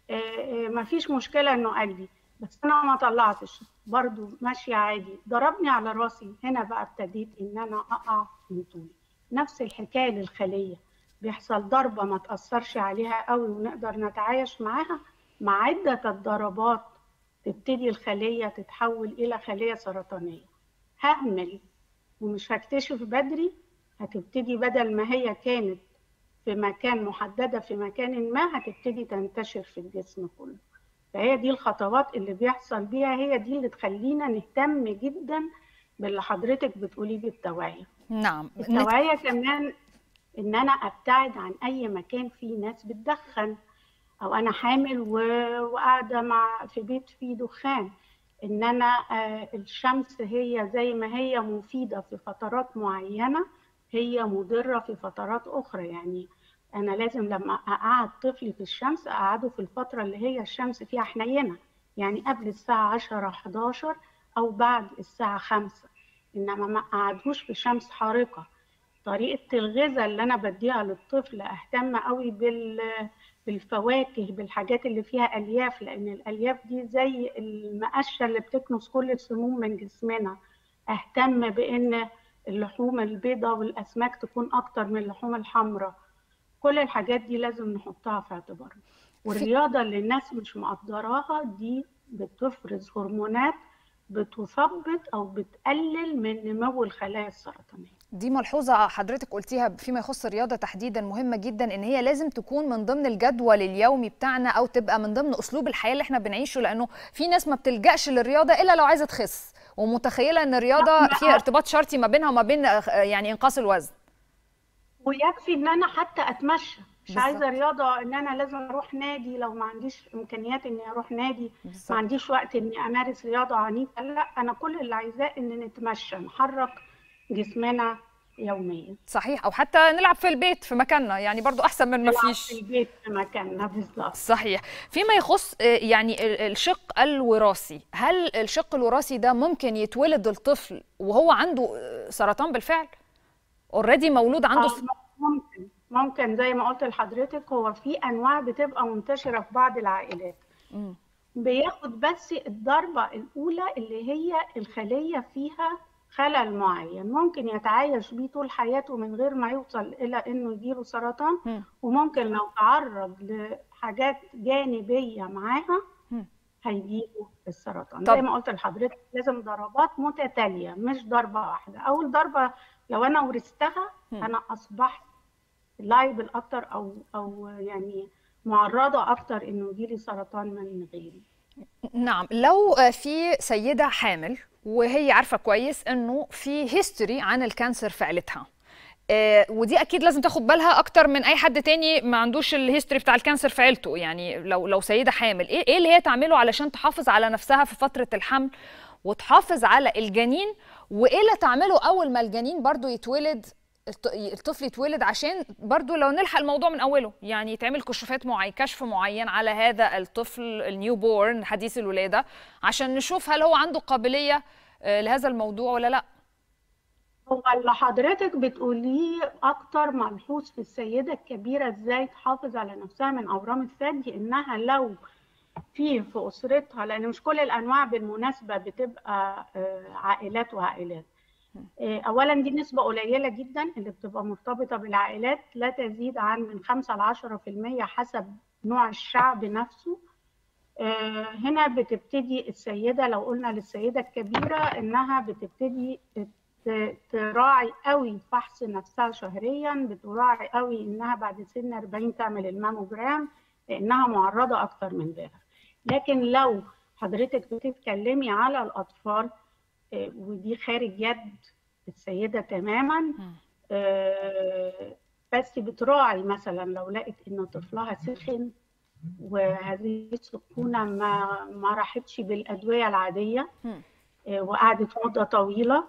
ما فيش مشكلة إنه قال لي، بس أنا ما طلعتش برضو ماشية عادي، ضربني على راسي، هنا بقى ابتديت إن أنا أقع من طولي. نفس الحكاية للخلية، بيحصل ضربة ما تأثرش عليها قوي ونقدر نتعايش معاها، مع عدة الضربات تبتدي الخلية تتحول إلى خلية سرطانية. ههمل ومش هكتشف بدري، هتبتدي بدل ما هي كانت في مكان محددة في مكان ما، هتبتدي تنتشر في الجسم كله. فهي دي الخطوات اللي بيحصل بيها، هي دي اللي تخلينا نهتم جدا باللي حضرتك بتقوليه بالتوعية. نعم. التوعية كمان إن أنا أبتعد عن أي مكان فيه ناس بتدخن، أو أنا حامل وقاعدة في بيت فيه دخان، إن أنا الشمس هي زي ما هي مفيدة في فترات معينة هي مضرة في فترات أخرى. يعني أنا لازم لما أقعد طفلي في الشمس أقعده في الفترة اللي هي الشمس فيها حنينة، يعني قبل الساعة 10 11 أو بعد الساعة 5، إنما ما أقعدهوش في شمس حارقة. طريقة الغذاء اللي أنا بديها للطفل أهتم قوي بالفواكه، بالحاجات اللي فيها ألياف، لأن الألياف دي زي المقشة اللي بتكنس كل السموم من جسمنا. أهتم بإن اللحوم البيضاء والأسماك تكون أكتر من اللحوم الحمراء. كل الحاجات دي لازم نحطها في اعتبارنا. والرياضة اللي الناس مش مقدراها دي بتفرز هرمونات بتثبط أو بتقلل من نمو الخلايا السرطانية. دي ملحوظة حضرتك قلتيها فيما يخص الرياضة تحديدا مهمة جدا، ان هي لازم تكون من ضمن الجدول اليومي بتاعنا، او تبقى من ضمن اسلوب الحياة اللي احنا بنعيشه، لانه في ناس ما بتلجأش للرياضة الا لو عايزة تخس، ومتخيلة ان الرياضة فيها ارتباط شرطي ما بينها وما بين يعني انقاص الوزن. ويكفي ان انا حتى اتمشى، مش عايزه رياضه ان انا لازم اروح نادي، لو ما عنديش امكانيات اني اروح نادي، ما عنديش وقت اني امارس رياضه عنيفه، لا انا كل اللي عايزاه ان نتمشى نحرك جسمنا يوميا. صحيح، او حتى نلعب في البيت في مكاننا، يعني برضو احسن من ما فيش. في البيت في مكاننا بالظبط. صحيح. فيما يخص يعني الشق الوراثي، هل الشق الوراثي ده ممكن يتولد الطفل وهو عنده سرطان بالفعل؟ اوريدي مولود عنده ممكن زي ما قلت لحضرتك، هو في انواع بتبقى منتشره في بعض العائلات. بياخد بس الضربه الاولى اللي هي الخليه فيها خلل معين، ممكن يتعايش بيه طول حياته من غير ما يوصل الى انه يجيله سرطان. وممكن لو تعرض لحاجات جانبيه معاها هيجيله السرطان. زي ما قلت لحضرتك لازم ضربات متتاليه مش ضربه واحده. اول ضربه لو انا ورثتها انا اصبحت لايبل اكتر او يعني معرضه اكتر انه يجيلي سرطان من غيري. نعم. لو في سيده حامل وهي عارفه كويس انه في هيستوري عن الكانسر في عيلتها، ودي اكيد لازم تاخد بالها اكتر من اي حد تاني ما عندوش الهيستوري بتاع الكانسر في عيلته، يعني لو سيده حامل ايه اللي هي تعمله علشان تحافظ على نفسها في فتره الحمل وتحافظ على الجنين، وايه اللي تعمله اول ما الجنين برضو يتولد، الطفل يتولد، عشان برضو لو نلحق الموضوع من اوله، يعني يتعمل كشف معين على هذا الطفل النيو بورن حديث الولاده، عشان نشوف هل هو عنده قابليه لهذا الموضوع ولا لا. هو اللي حضرتك بتقوليه اكتر ملحوظ في السيده الكبيره ازاي تحافظ على نفسها من اورام الثدي، انها لو في اسرتها، لان مش كل الانواع بالمناسبه بتبقى عائلات وعائلات. اولا دي نسبه قليله جدا اللي بتبقى مرتبطه بالعائلات، لا تزيد عن من 5 ل 10% حسب نوع الشعب نفسه. هنا بتبتدي السيده، لو قلنا للسيده الكبيره انها بتبتدي تراعي قوي فحص نفسها شهريا، بتراعي قوي انها بعد سن 40 تعمل الماموجرام لانها معرضه اكتر من غيرها. لكن لو حضرتك بتتكلمي على الاطفال ودي خارج يد السيدة تماما. بس بتراعي مثلا لو لقت إن طفلها سخن وهذه السخونة ما راحتش بالأدوية العادية وقعدت مدة طويلة،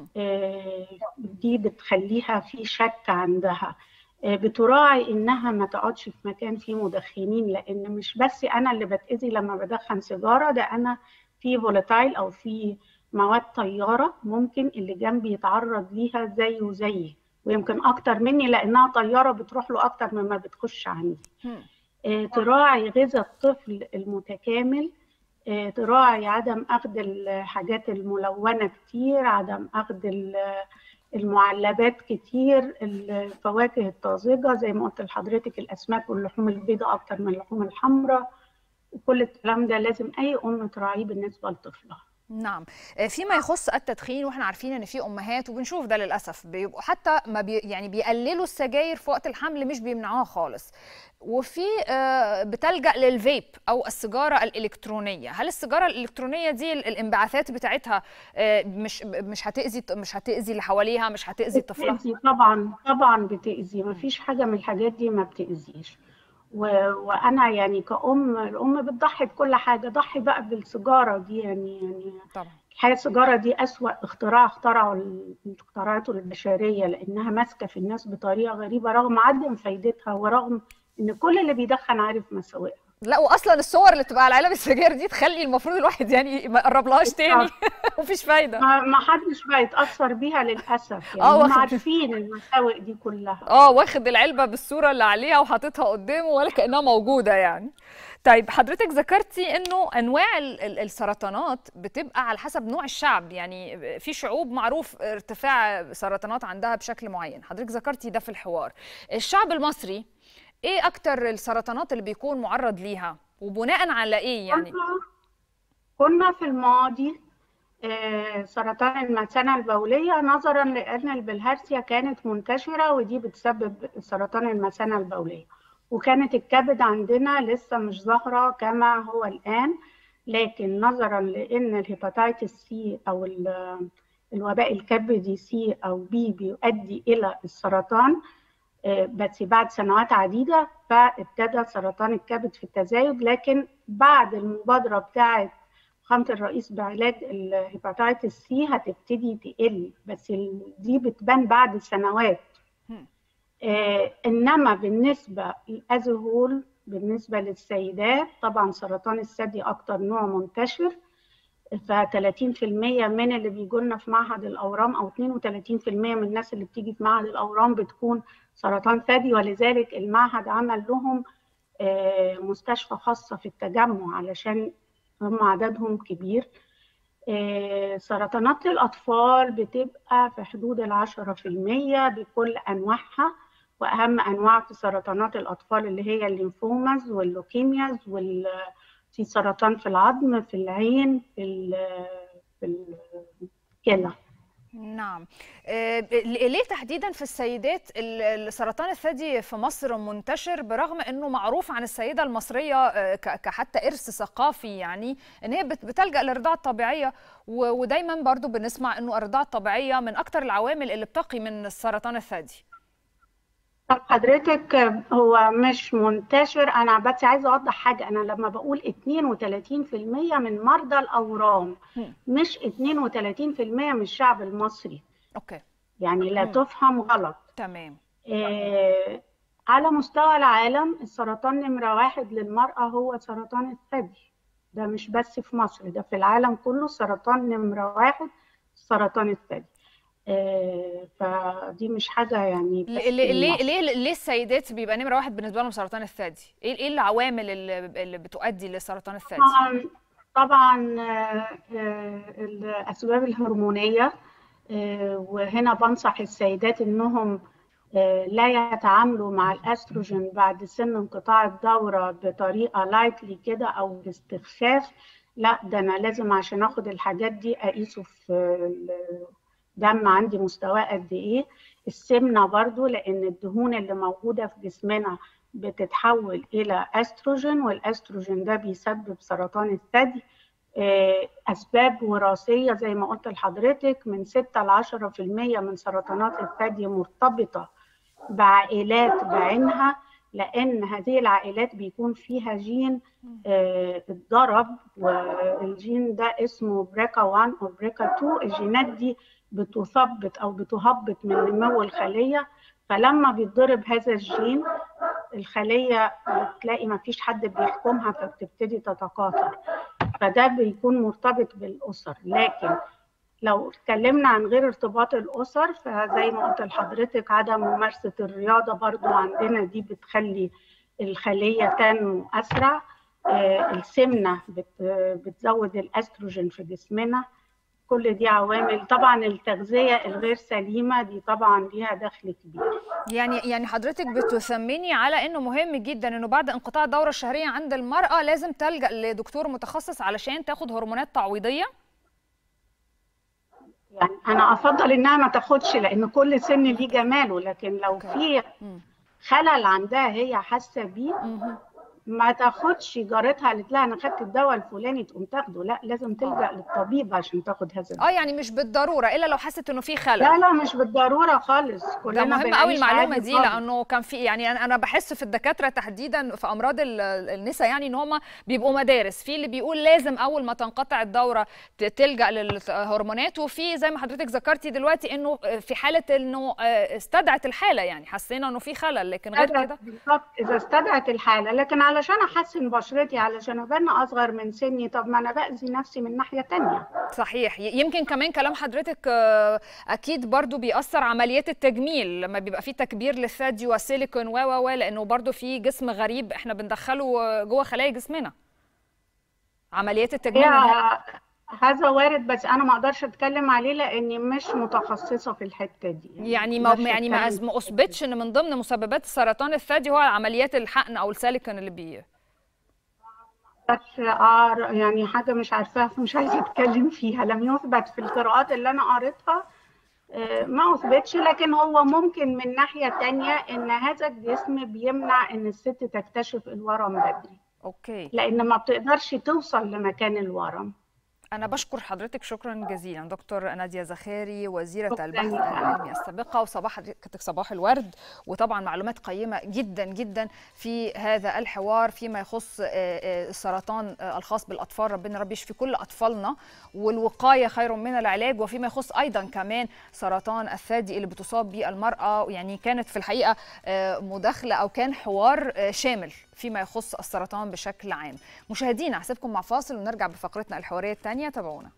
دي بتخليها في شك عندها. بتراعي إنها ما تقعدش في مكان فيه مدخنين، لأن مش بس أنا اللي بتأذي لما بدخن سيجارة، ده أنا في فولاتايل أو في مواد طيارة ممكن اللي جنبي يتعرض ليها زيه وزيي، ويمكن أكتر مني لأنها طيارة بتروح له أكتر مما بتخش عندي. تراعي غذاء الطفل المتكامل، تراعي عدم أخذ الحاجات الملونة كتير، عدم أخذ المعلبات كتير، الفواكه الطازجة زي ما قلت لحضرتك، الأسماك واللحوم البيضاء أكتر من اللحوم الحمراء، وكل الكلام ده لازم أي أم تراعيه بالنسبة لطفلها. نعم. فيما يخص التدخين، واحنا عارفين ان في امهات وبنشوف ده للاسف بيبقوا حتى ما يعني بيقللوا السجاير في وقت الحمل، مش بيمنعوها خالص، وفي بتلجأ للفيب او السيجاره الالكترونيه. هل السيجاره الالكترونيه دي الانبعاثات بتاعتها مش هتأذي اللي حواليها، مش هتأذي طفلها؟ بتأذي طبعا بتأذي، ما فيش حاجه من الحاجات دي ما بتأذيش. وانا يعني الام بتضحي بكل حاجه، ضحي بقى بالسيجاره دي يعني طبعا. الحقيقه السيجاره دي اسوأ اخترعته البشريه، لانها ماسكه في الناس بطريقه غريبه رغم عدم فايدتها ورغم ان كل اللي بيدخن عارف مساوئها. لا، واصلا الصور اللي بتبقى على علب السجاير دي تخلي المفروض الواحد يعني ما يقربلهاش تاني ومفيش فايده. ما حدش بقى يتاثر بيها للاسف، يعني هم عارفين المساوئ دي كلها. واخد العلبه بالصوره اللي عليها وحاططها قدامه ولا كانها موجوده يعني. طيب حضرتك ذكرتي انه انواع السرطانات بتبقى على حسب نوع الشعب، يعني في شعوب معروف ارتفاع سرطانات عندها بشكل معين، حضرتك ذكرتي ده في الحوار. الشعب المصري ايه اكتر السرطانات اللي بيكون معرض ليها وبناء على ايه يعني؟ كنا في الماضي سرطان المثانة البولية نظرا لأن البلهارسيا كانت منتشرة ودي بتسبب سرطان المثانة البولية، وكانت الكبد عندنا لسه مش ظاهرة كما هو الآن، لكن نظرا لأن الهيباتيتس سي أو الوباء الكبدي سي أو بي بيؤدي إلى السرطان بس بعد سنوات عديدة، فابتدى سرطان الكبد في التزايد. لكن بعد المبادرة بتاعة فخامة الرئيس بعلاج الهيباتيتس سي هتبتدي تقل، بس دي بتبان بعد سنوات. إنما بالنسبة للأزهول بالنسبة للسيدات طبعا سرطان الثدي أكتر نوع منتشر، ف30% من اللي بيجوا لنا في معهد الأورام أو 32% من الناس اللي بتيجي في معهد الأورام بتكون سرطان ثدي، ولذلك المعهد عمل لهم مستشفى خاصة في التجمع علشان هم عددهم كبير. سرطانات الأطفال بتبقى في حدود 10% بكل أنواعها، وأهم أنواع في سرطانات الأطفال اللي هي الليمفوماز واللوكيمياز في سرطان في العظم، في العين، في الكلى. نعم. ليه تحديدا في السيدات سرطان الثدي في مصر منتشر برغم انه معروف عن السيده المصريه كحتى ارث ثقافي، يعني ان هي بتلجأ للرضاعه الطبيعيه، ودايما برضو بنسمع انه الرضاعه الطبيعيه من اكتر العوامل اللي بتقي من سرطان الثدي؟ طب حضرتك هو مش منتشر، انا بس عايزه اوضح حاجه، انا لما بقول 32% من مرضى الاورام مش 32% من الشعب المصري. اوكي، يعني لا تفهم غلط. تمام. على مستوى العالم السرطان نمرة 1 للمرأة هو سرطان الثدي، ده مش بس في مصر، ده في العالم كله سرطان نمرة 1 سرطان الثدي. فدي مش حاجه يعني. ليه السيدات بيبقى نمره 1 بالنسبه لهم سرطان الثدي؟ ايه العوامل اللي بتؤدي لسرطان الثدي؟ طبعا الاسباب الهرمونيه، وهنا بنصح السيدات انهم لا يتعاملوا مع الاستروجين بعد سن انقطاع الدوره بطريقه لايتلي كده او باستخفاف، لا ده انا لازم عشان اخد الحاجات دي اقيسه في دم عندي مستواه قد ايه. السمنه برضو لان الدهون اللي موجوده في جسمنا بتتحول الى استروجين، والاستروجين ده بيسبب سرطان الثدي. أسباب وراثية زي ما قلت لحضرتك، من 6 ل 10% من سرطانات الثدي مرتبطة بعائلات بعينها، لأن هذه العائلات بيكون فيها جين اتضرب، والجين ده اسمه بريكا 1 أو بريكا 2. الجينات دي بتثبط أو بتهبط من نمو الخلية، فلما بيتضرب هذا الجين الخلية بتلاقي ما فيش حد بيحكمها فبتبتدي تتكاثر، فده بيكون مرتبط بالأسر. لكن لو اتكلمنا عن غير ارتباط الأسر، فزي ما قلت لحضرتك عدم ممارسة الرياضة برضو عندنا دي بتخلي الخلية تنمو أسرع. السمنة بتزود الأستروجين في جسمنا. كل دي عوامل. طبعا التغذية الغير سليمة دي طبعا ليها دخل كبير. يعني حضرتك بتثمني على انه مهم جدا انه بعد انقطاع الدورة الشهرية عند المرأة لازم تلجأ لدكتور متخصص علشان تاخد هرمونات تعويضية؟ يعني انا افضل انها ما تاخدش، لان كل سن ليه جماله، لكن لو في خلل عندها هي حاسه بيه ما تاخدش. جارتها قالت لها انا خدت الدواء الفلاني تقوم تاخده، لا لازم تلجأ للطبيب عشان تاخد هذا الدواء. يعني مش بالضروره الا لو حست انه في خلل. لا مش بالضروره خالص. كلنا ده مهم قوي المعلومه دي، لانه كان في يعني انا بحس في الدكاتره تحديدا في امراض النساء يعني ان هم بيبقوا مدارس، في اللي بيقول لازم اول ما تنقطع الدوره تلجأ للهرمونات، وفي زي ما حضرتك ذكرتي دلوقتي انه في حاله انه استدعت الحاله، يعني حسينا انه في خلل، لكن غير كده بالظبط اذا استدعت الحاله. لكن علشان احسن بشرتي، علشان ابان اصغر من سني، طب ما انا باذي نفسي من ناحيه ثانيه. صحيح. يمكن كمان كلام حضرتك اكيد برضو بيأثر عمليات التجميل لما بيبقى في تكبير للثدي وسيليكون لانه برضو في جسم غريب احنا بندخله جوه خلايا جسمنا. عمليات التجميل هذا وارد، بس انا ما اقدرش اتكلم عليه لاني مش متخصصه في الحته دي. يعني ما اثبتش ان من ضمن مسببات سرطان الثدي هو عمليات الحقن او السيليكون اللي يعني حاجه مش عارفاها فمش عايزه اتكلم فيها. لم يثبت في القراءات اللي انا قريتها، ما اثبتش. لكن هو ممكن من ناحيه ثانيه ان هذا الجسم بيمنع ان الست تكتشف الورم بدري. اوكي. لان ما بتقدرش توصل لمكان الورم. أنا بشكر حضرتك شكرا جزيلا دكتور نادية زخاري، وزيرة البحث العلمي السابقة، وصباح صباح الورد، وطبعا معلومات قيمة جدا جدا في هذا الحوار فيما يخص السرطان الخاص بالأطفال. ربنا يشفي كل أطفالنا، والوقاية خير من العلاج. وفيما يخص أيضا كمان سرطان الثدي اللي بتصاب به المرأة، يعني كانت في الحقيقة مداخلة أو كان حوار شامل فيما يخص السرطان بشكل عام. مشاهدينا هسيبكم مع فاصل ونرجع بفقرتنا الحوارية الثانية، تابعونا.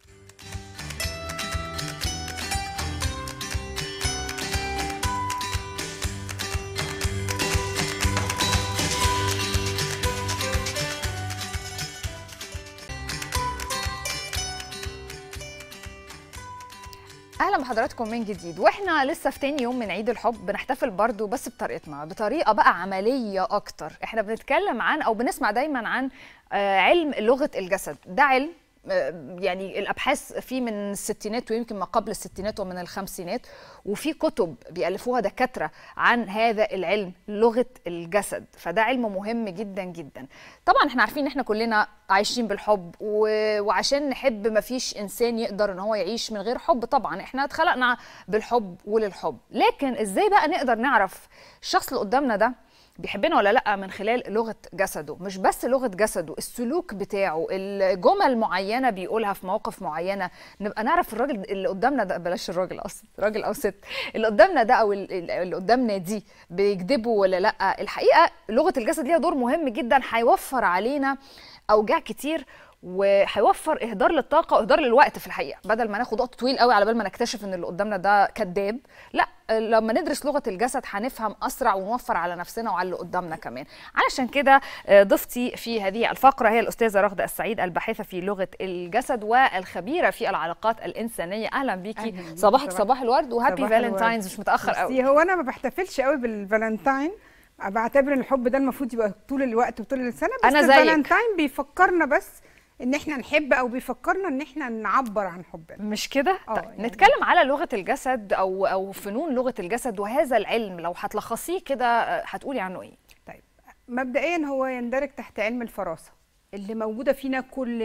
اهلا بحضراتكم من جديد، واحنا لسه في تاني يوم من عيد الحب بنحتفل برضو بس بطريقتنا، بطريقه بقى عمليه اكتر. احنا بنتكلم عن او بنسمع دايما عن علم لغه الجسد. ده علم يعني الابحاث فيه من الستينات ويمكن ما قبل الستينات ومن الخمسينات، وفي كتب بيألفوها دكاتره عن هذا العلم لغه الجسد. فده علم مهم جدا جدا. طبعا احنا عارفين ان احنا كلنا عايشين بالحب، وعشان نحب ما فيش انسان يقدر ان هو يعيش من غير حب. طبعا احنا اتخلقنا بالحب وللحب، لكن ازاي بقى نقدر نعرف الشخص اللي قدامنا ده بيحبنا ولا لا من خلال لغه جسده؟ مش بس لغه جسده، السلوك بتاعه، الجمل معينه بيقولها في مواقف معينه، نبقى نعرف الراجل اللي قدامنا ده، بلاش الراجل اصلا، راجل او ست، اللي قدامنا ده او اللي قدامنا دي بيكذبوا ولا لا. الحقيقه لغه الجسد ليها دور مهم جدا، هيوفر علينا اوجاع كتير، وهيوفر اهدار للطاقه واهدار للوقت. في الحقيقه بدل ما ناخد وقت طويل قوي على بال ما نكتشف ان اللي قدامنا ده كذاب، لا لما ندرس لغه الجسد هنفهم اسرع ونوفر على نفسنا وعلى اللي قدامنا كمان. علشان كده ضيفتي في هذه الفقره هي الاستاذه رغده السعيد، الباحثه في لغه الجسد والخبيره في العلاقات الانسانيه. اهلا بيكي. صباحك صباح الورد وهابي فالنتاينز. مش متاخر قوي. هو انا ما بحتفلش قوي بالفالنتاين، بعتبر ان الحب ده المفروض يبقى طول الوقت وطول السنه، بس الفالنتاين بيفكرنا بس ان احنا نحب، او بيفكرنا ان احنا نعبر عن حبنا، مش كده؟ طيب يعني نتكلم على لغه الجسد او فنون لغه الجسد، وهذا العلم لو هتلخصيه كده هتقولي عنه ايه؟ طيب مبدئيا هو يندرج تحت علم الفراسه اللي موجوده فينا كلنا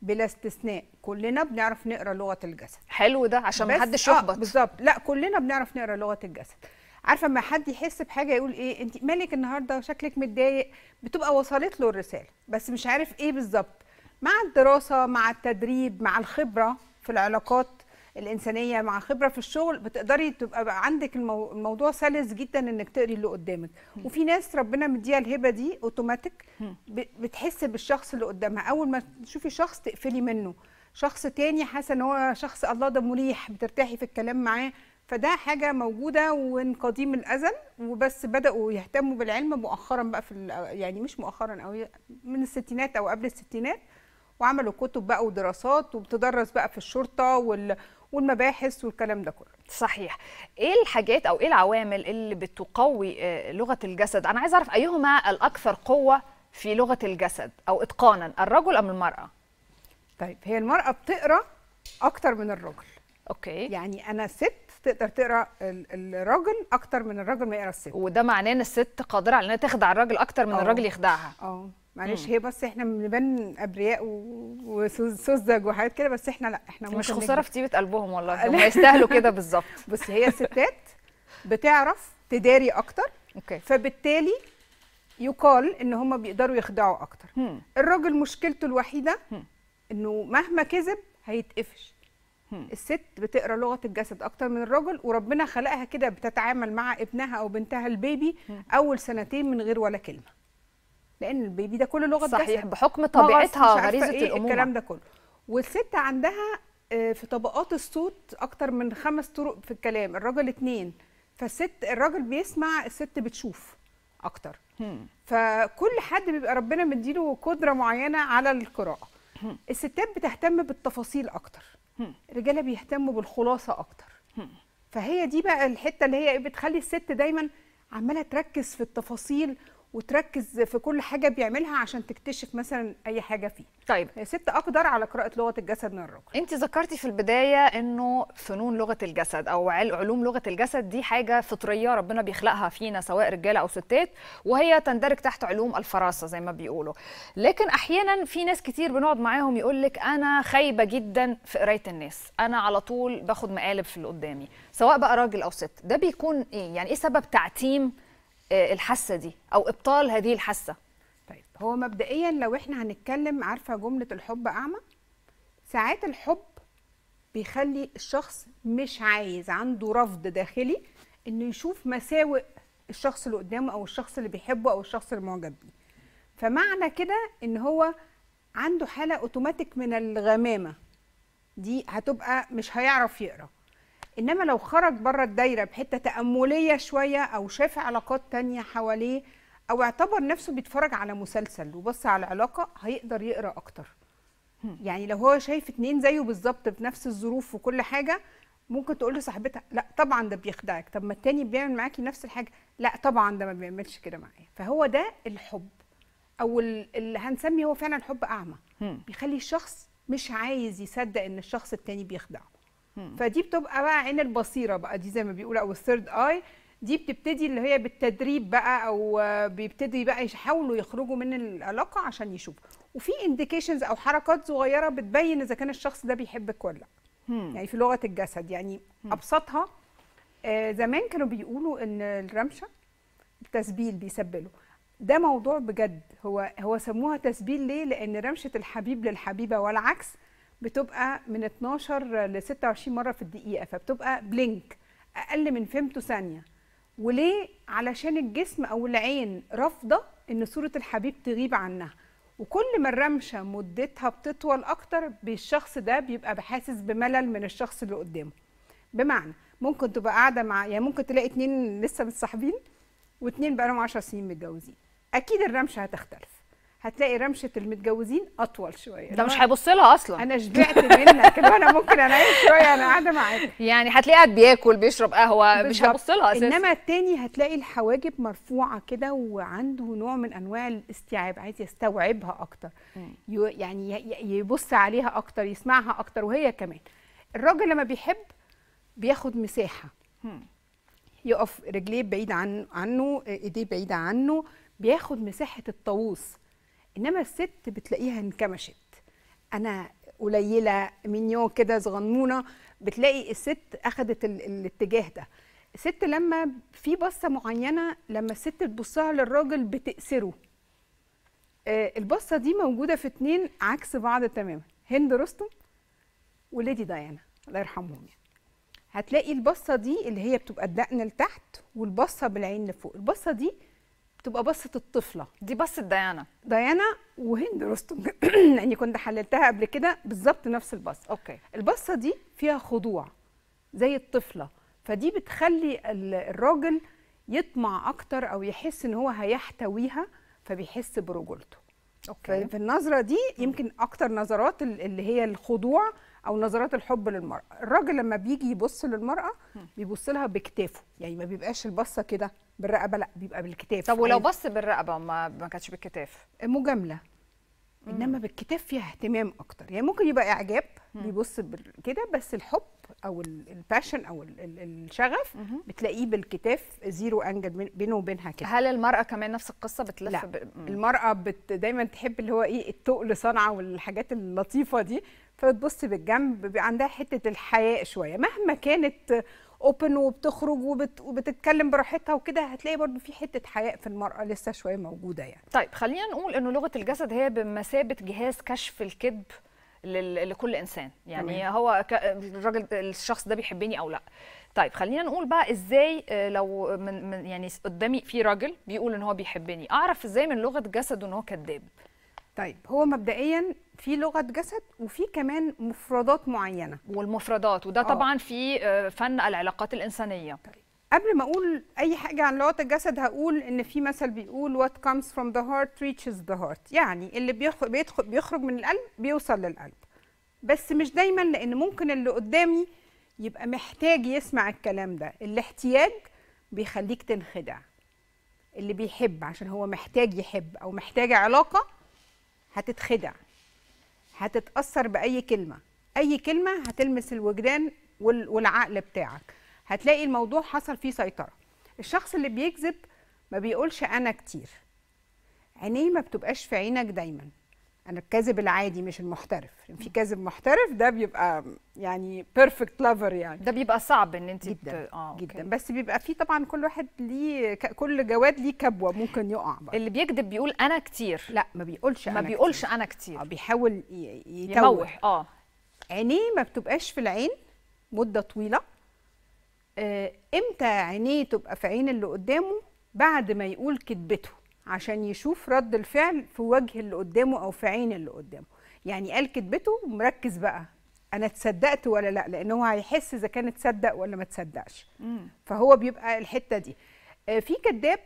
بلا استثناء كلنا بنعرف نقرا لغه الجسد. حلو ده عشان ما حدش يحبط. بالظبط، لا كلنا بنعرف نقرا لغه الجسد. عارفه ما حد يحس بحاجه يقول ايه انت مالك النهارده شكلك متضايق، بتبقى وصلت له الرساله بس مش عارف ايه بالظبط. مع الدراسه، مع التدريب، مع الخبره في العلاقات الانسانيه، مع خبره في الشغل، بتقدري تبقى عندك الموضوع سلس جدا انك تقري اللي قدامك. وفي ناس ربنا مديها الهبه دي اوتوماتيك، بتحس بالشخص اللي قدامها. اول ما تشوفي شخص تقفلي منه، شخص تاني حاسه ان هو شخص الله ده مريح، بترتاحي في الكلام معاه. فده حاجه موجوده ومن قديم الازل، وبس بداوا يهتموا بالعلم مؤخرا بقى يعني مش مؤخرا قوي، من الستينات او قبل الستينات، وعملوا كتب بقى ودراسات وبتدرس بقى في الشرطه والمباحث والكلام ده كله. صحيح. ايه الحاجات او ايه العوامل اللي بتقوي لغه الجسد؟ انا عايزه اعرف ايهما الاكثر قوه في لغه الجسد او اتقانا، الرجل ام المراه؟ طيب هي المراه بتقرا اكتر من الرجل. اوكي. يعني انا ست تقدر تقرا الراجل اكتر من الراجل ما يقرا الست، وده معناه ان الست قادره على انها تخدع الراجل اكتر من الراجل يخدعها. معلش هي بس احنا بنبان ابرياء وسذج وحاجات كده، بس احنا لا، احنا مش خساره في طيبه قلبهم والله، هم يستاهلوا كده بالظبط. بصي هي الستات بتعرف تداري اكتر. اوكي. فبالتالي يقال ان هم بيقدروا يخدعوا اكتر. الراجل مشكلته الوحيده انه مهما كذب هيتقفش. الست بتقرا لغه الجسد اكتر من الراجل، وربنا خلقها كده بتتعامل مع ابنها او بنتها البيبي اول سنتين من غير ولا كلمه، لان البيبي ده كله لغه جسد. صحيح، بحكم طبيعتها غريزه الامومه الكلام ده كله. والست عندها في طبقات الصوت اكتر من 5 طرق في الكلام، الراجل 2. الراجل بيسمع، الست بتشوف اكتر. فكل حد بيبقى ربنا مديله قدره معينه على القراءه. الستات بتهتم بالتفاصيل اكتر، الرجاله بيهتموا بالخلاصه اكتر. فهي دي بقى الحته اللي هي بتخلي الست دايما عماله تركز في التفاصيل وتركز في كل حاجه بيعملها عشان تكتشف مثلا اي حاجه فيه. طيب هي ست اقدر على قراءه لغه الجسد من الراجل. انت ذكرتي في البدايه انه فنون لغه الجسد او علوم لغه الجسد دي حاجه فطريه ربنا بيخلقها فينا سواء رجاله او ستات، وهي تندرج تحت علوم الفراسه زي ما بيقولوا. لكن احيانا في ناس كتير بنقعد معاهم يقول لك انا خايبه جدا في قرايه الناس، انا على طول باخد مقالب في اللي قدامي، سواء بقى راجل او ست. ده بيكون ايه؟ يعني ايه سبب تعتيم الحاسه دي او ابطال هذه الحاسه؟ طيب هو مبدئيا لو احنا هنتكلم، عارفه جمله الحب اعمى؟ ساعات الحب بيخلي الشخص مش عايز، عنده رفض داخلي انه يشوف مساوئ الشخص اللي قدامه او الشخص اللي بيحبه او الشخص اللي معجب بيه. فمعنى كده ان هو عنده حاله اوتوماتيك من الغمامه دي، هتبقى مش هيعرف يقرا. انما لو خرج بره الدايره بحته تامليه شويه، او شاف علاقات تانية حواليه، او اعتبر نفسه بيتفرج على مسلسل وبص على العلاقه، هيقدر يقرا اكتر. يعني لو هو شايف 2 زيه بالظبط بنفس الظروف وكل حاجه، ممكن تقول لصاحبتها لا طبعا ده بيخدعك، طب ما التاني بيعمل معاكي نفس الحاجه، لا طبعا ده ما بيعملش كده معايا. فهو ده الحب، او اللي هنسميه هو فعلا الحب اعمى، بيخلي الشخص مش عايز يصدق ان الشخص التاني بيخدعه. فدي بتبقى بقى عين البصيره بقى، دي زي ما بيقولوا، او الثيرد اي. دي بتبتدي اللي هي بالتدريب بقى، او بيبتدي بقى يحاولوا يخرجوا من العلاقه عشان يشوفوا. وفي انديكيشنز او حركات صغيره بتبين اذا كان الشخص ده بيحبك ولا لا. يعني في لغه الجسد، يعني ابسطها زمان كانوا بيقولوا ان الرمشه التسبيل بيسبلوا. ده موضوع بجد، هو سموها تسبيل ليه؟ لان رمشه الحبيب للحبيبه والعكس بتبقى من 12 ل 26 مره في الدقيقه، فبتبقى بلينك اقل من فيمتو ثانيه. وليه؟ علشان الجسم او العين رافضه ان صوره الحبيب تغيب عنها، وكل ما الرمشه مدتها بتطول اكتر، بالشخص ده بيبقى بحاسس بملل من الشخص اللي قدامه. بمعنى ممكن تبقى قاعده مع، يعني ممكن تلاقي 2 لسه متصاحبين و2 بقالهم 10 سنين متجوزين، اكيد الرمشه هتختلف. هتلاقي رمشه المتجوزين اطول شويه، ده مش هيبص لها اصلا. انا شبعت منك، انا ممكن انام شويه، انا قاعده معاك. يعني هتلاقيه قاعد بياكل بيشرب قهوه، مش هيبص لها اساسا. انما التاني هتلاقي الحواجب مرفوعه كده، وعنده نوع من انواع الاستيعاب، عايز يستوعبها اكتر، يعني يبص عليها اكتر، يسمعها اكتر. وهي كمان الراجل لما بيحب بياخد مساحه، يقف رجليه بعيد عنه، ايديه بعيده عنه، بياخد مساحه الطاووس. انما الست بتلاقيها انكمشت، انا قليله مينيون كده صغنونه، بتلاقي الست اخذت الاتجاه ده. الست لما في بصه معينه لما الست تبصها للراجل بتأسره. البصه دي موجوده في 2 عكس بعض تماما، هند رستم وليدي ديانا الله يرحمهم يعني. هتلاقي البصه دي اللي هي بتبقى الدقن لتحت والبصه بالعين لفوق، البصه دي بتبقى بصه الطفله. دي بصه ديانا وهند رستم لاني كنت حللتها قبل كده بالظبط نفس البصه. اوكي. البصه دي فيها خضوع زي الطفله، فدي بتخلي الراجل يطمع اكتر او يحس ان هو هيحتويها فبيحس برجولته. اوكي. في النظره دي يمكن اكتر نظرات اللي هي الخضوع او نظرات الحب للمراه. الراجل لما بيجي يبص للمراه بيبص لها بكتافه، يعني ما بيبقاش البصه كده بالرقبه، لا بيبقى بالكتاف. طب ولو بص بالرقبه ما كانتش بالكتاف؟ مجامله. انما بالكتاف فيها اهتمام اكتر، يعني ممكن يبقى اعجاب بيبص كده، بس الحب او الباشن او الشغف بتلاقيه بالكتاف، زيرو انجل بينه وبينها كده. هل المراه كمان نفس القصه بتلف؟ لا. المراه دايما تحب اللي هو ايه التقل صنعه والحاجات اللطيفه دي، فبتبص بالجنب، بيبقى عندها حته الحياء شويه مهما كانت اوبن وبتخرج وبتتكلم براحتها وكده، هتلاقي برضو في حته حياء في المراه لسه شويه موجوده يعني. طيب خلينا نقول انه لغه الجسد هي بمثابه جهاز كشف الكذب لكل انسان، يعني هو الراجل الشخص ده بيحبني او لا. طيب خلينا نقول بقى ازاي لو من يعني قدامي في راجل بيقول ان هو بيحبني، اعرف ازاي من لغه جسده ان هو كذاب؟ طيب هو مبدئيا في لغه جسد وفي كمان مفردات معينه، والمفردات وده طبعا في فن العلاقات الانسانيه. طيب قبل ما اقول اي حاجه عن لغه الجسد هقول ان في مثل بيقول what comes from the heart reaches the heart، يعني اللي بيخرج من القلب بيوصل للقلب، بس مش دايما، لان ممكن اللي قدامي يبقى محتاج يسمع الكلام ده. الاحتياج بيخليك تنخدع. اللي بيحب عشان هو محتاج يحب او محتاج علاقه هتتخدع، هتتأثر بأي كلمة، أي كلمة هتلمس الوجدان والعقل بتاعك، هتلاقي الموضوع حصل فيه سيطرة. الشخص اللي بيكذب ما بيقولش أنا كتير، عينيه ما بتبقاش في عينك دايما. أنا الكاذب العادي مش المحترف، في كاذب محترف ده بيبقى يعني بيرفكت لافر، يعني ده بيبقى صعب ان انت جدا جدا، بس بيبقى فيه طبعا كل واحد ليه كل جواد ليه كبوه ممكن يقع بقى. اللي بيكذب بيقول انا كتير، لا ما بيقولش انا كتير، بيحاول يموح. عينيه ما بتبقاش في العين مده طويله. امتى عينيه تبقى في عين اللي قدامه؟ بعد ما يقول كذبته، عشان يشوف رد الفعل في وجه اللي قدامه او في عين اللي قدامه. يعني قال كذبته ومركز بقى انا تصدقت ولا لا، لان هو هيحس اذا كان تصدق ولا ما تصدقش. فهو بيبقى الحته دي. في كذاب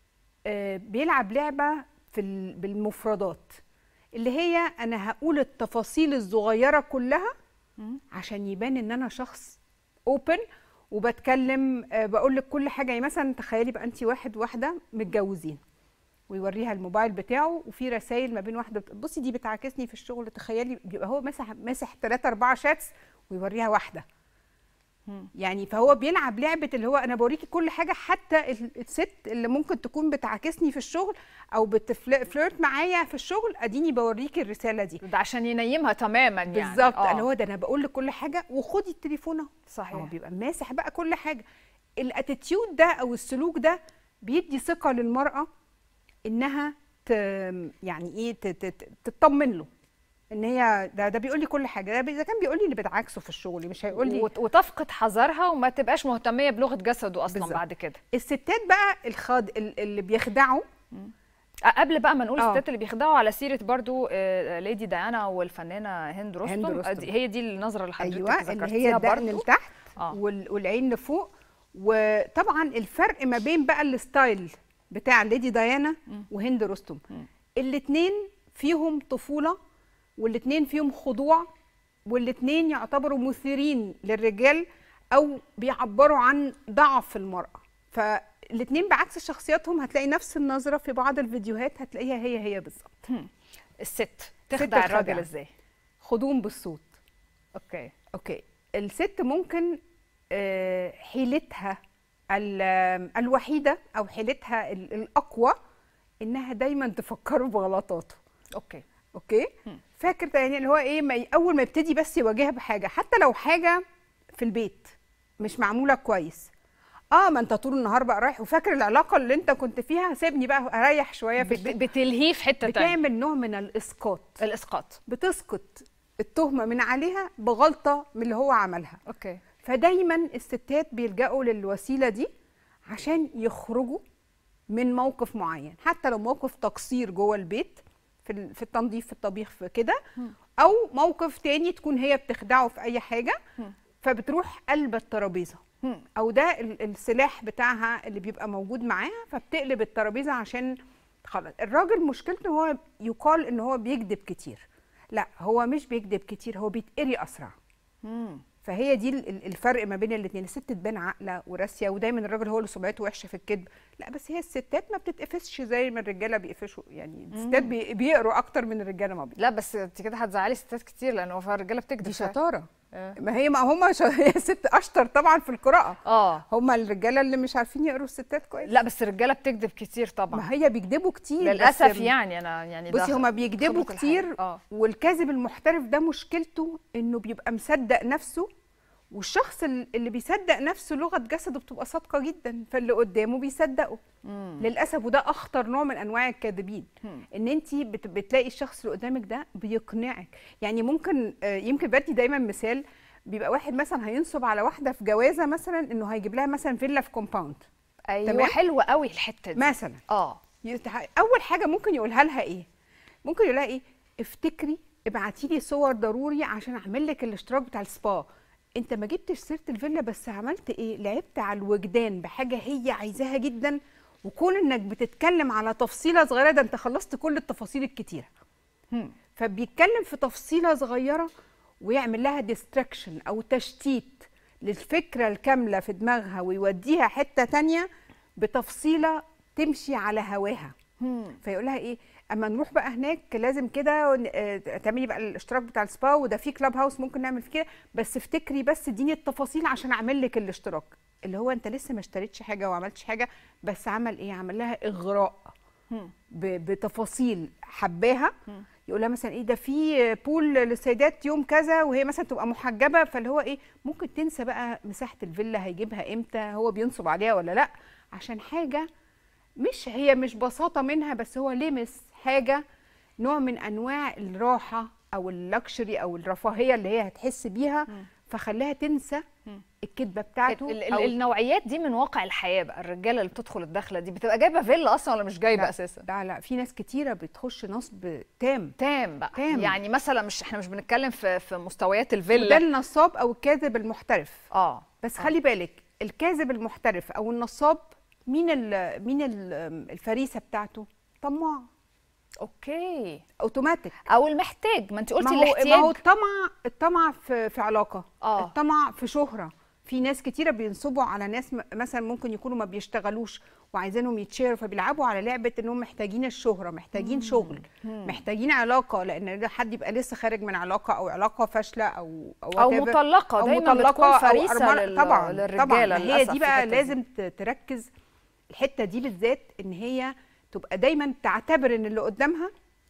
بيلعب لعبه بالمفردات، اللي هي انا هقول التفاصيل الصغيره كلها عشان يبان ان انا شخص اوبن وبتكلم، بقول لك كل حاجه. يعني مثلا تخيلي بقى انت واحده متجوزين ويوريها الموبايل بتاعه وفي رسائل ما بين واحده بصي دي بتعاكسني في الشغل، تخيلي بيبقى هو ماسح 3-4 شاتس ويوريها واحده. يعني فهو بيلعب لعبه اللي هو انا بوريكي كل حاجه، حتى الست اللي ممكن تكون بتعاكسني في الشغل او بتفليرت معايا في الشغل، اديني بوريكي الرساله دي. ده عشان ينيمها تماما يعني. بالظبط. اللي هو ده انا بقول لك كل حاجه وخدي التليفون اهو. صحيح. هو بيبقى ماسح بقى كل حاجه. الاتيتيود ده او السلوك ده بيدي ثقه للمراه انها يعني ايه تطمن له ان هي ده بيقول لي كل حاجه. ده اذا كان بيقول لي اللي بتعاكسه في الشغل مش هيقول لي، وتفقد حذرها وما تبقاش مهتميه بلغه جسده اصلا. بالزبط. بعد كده الستات بقى اللي بيخدعوا. قبل بقى ما نقول الستات اللي بيخدعوا، على سيره برضو ليدي ديانا والفنانه هند رستم. هي دي النظره اللي حضرتك ذكرتيها، اللي هي الدقن لتحت والعين لفوق. وطبعا الفرق ما بين بقى الستايل بتاع ليدي ديانا وهند رستم، الاثنين فيهم طفوله والاثنين فيهم خضوع والاثنين يعتبروا مثيرين للرجال او بيعبروا عن ضعف المراه. فالاثنين بعكس شخصياتهم هتلاقي نفس النظره في بعض الفيديوهات، هتلاقيها هي بالظبط. الست تخدع الراجل ازاي؟ خدوم بالصوت. اوكي الست ممكن حيلتها الوحيده او حيلتها الاقوى انها دايما تفكره بغلطاته. اوكي فاكر ده يعني اللي هو ايه، اول ما يبتدي بس يواجهها بحاجه، حتى لو حاجه في البيت مش معموله كويس، ما انت طول النهار بقى رايح وفاكر العلاقه اللي انت كنت فيها، سيبني بقى اريح شويه في البيت. بتلهيه في حته تانية، بتعمل نوع من الاسقاط، بتسقط التهمه من عليها بغلطه من اللي هو عملها. اوكي. فدايما الستات بيلجأوا للوسيله دي عشان يخرجوا من موقف معين، حتى لو موقف تقصير جوه البيت في التنظيف، في الطبيخ، في كده، او موقف تاني تكون هي بتخدعه في اي حاجه، فبتروح قلب الترابيزه، او ده السلاح بتاعها اللي بيبقى موجود معاها، فبتقلب الترابيزه عشان خلاص. الراجل مشكلته هو يقال ان هو بيكذب كتير، لا هو مش بيكذب كتير، هو بيتقري اسرع. فهي دي الفرق ما بين الاثنين. الست تبان عاقله وراسيه، ودايما الراجل هو اللي سمعته وحشه في الكذب، لا بس هي الستات ما بتتقفشش زي ما الرجاله بيقفشوا، يعني الستات بيقروا اكتر من الرجاله ما لا بس انت كده هتزعلي ستات كتير، لان هو الرجاله بتكذب. دي شطاره. ما هم هي الست اشطر طبعا في القراءه. هم الرجاله اللي مش عارفين يقروا الستات كويس. لا بس الرجاله بتكذب كتير طبعا. ما هي بيكذبوا كتير للاسف، يعني انا يعني بصي هم بيكذبوا كتير. والكاذب المحترف ده مشكلته انه بيبقى مصدق نفسه، والشخص اللي بيصدق نفسه لغه جسده بتبقى صادقه جدا، فاللي قدامه بيصدقه للاسف. وده اخطر نوع من انواع الكاذبين، ان انت بتلاقي الشخص اللي قدامك ده بيقنعك. يعني ممكن يمكن بدي دايما مثال، بيبقى واحد مثلا هينصب على واحده في جوازه مثلا انه هيجيب لها مثلا فيلا في كومباوند. ايوه حلوه قوي الحته دي مثلا. اول حاجه ممكن يقولها لها ايه؟ ممكن يقول لها ايه؟ افتكري ابعتي لي صور ضروري عشان اعمل لك الاشتراك بتاع السبا. انت ما جبتش سيره الفيلا، بس عملت ايه؟ لعبت على الوجدان بحاجه هي عايزاها جدا، وكون انك بتتكلم على تفصيله صغيره ده انت خلصت كل التفاصيل الكتيره. فبيتكلم في تفصيله صغيره ويعمل لها ديستراكشن او تشتيت للفكره الكامله في دماغها، ويوديها حته تانية بتفصيله تمشي على هواها. فيقول لها ايه؟ اما نروح بقى هناك لازم كده تعملي بقى الاشتراك بتاع السبا، وده في كلاب هاوس ممكن نعمل فيه كده، بس افتكري بس اديني التفاصيل عشان اعمل لك الاشتراك. اللي هو انت لسه ما اشتريتش حاجه وما عملتش حاجه، بس عمل ايه؟ عمل لها اغراء بتفاصيل حباها. يقول لها مثلا ايه؟ ده في بول للسيدات يوم كذا، وهي مثلا تبقى محجبه، فاللي هو ايه؟ ممكن تنسى بقى مساحه الفيلا هيجيبها امتى، هو بينصب عليها ولا لا، عشان حاجه مش بساطه منها، بس هو لمس حاجه نوع من انواع الراحه او اللكشري او الرفاهيه اللي هي هتحس بيها، فخلاها تنسى الكدبه بتاعته. النوعيات دي من واقع الحياه بقى، الرجاله اللي بتدخل الدخله دي بتبقى جايبه فيلا اصلا ولا مش جايبه اساسا؟ لا في ناس كتيره بتخش نصب تام بقى تام. يعني مثلا احنا مش بنتكلم في مستويات الفيلا، ده النصاب او الكاذب المحترف. بس خلي بالك، الكاذب المحترف او النصاب مين الفريسه بتاعته؟ طماع. اوكي، اوتوماتيك. او المحتاج، ما انت قلتي الاحتياج. ما هو الطمع في علاقه، الطمع في شهره. في ناس كتيره بينصبوا على ناس مثلا ممكن يكونوا ما بيشتغلوش وعايزينهم يتشيروا، فبيلعبوا على لعبه انهم محتاجين الشهره، محتاجين شغل، محتاجين علاقه، لان حد يبقى لسه خارج من علاقه او علاقه فاشله او مطلقه، أو دايما بتكون فريسه طبعا للرجاله. هي دي بقى لازم تركز الحته دي بالذات، ان هي تبقى دايما تعتبر ان اللي قدامها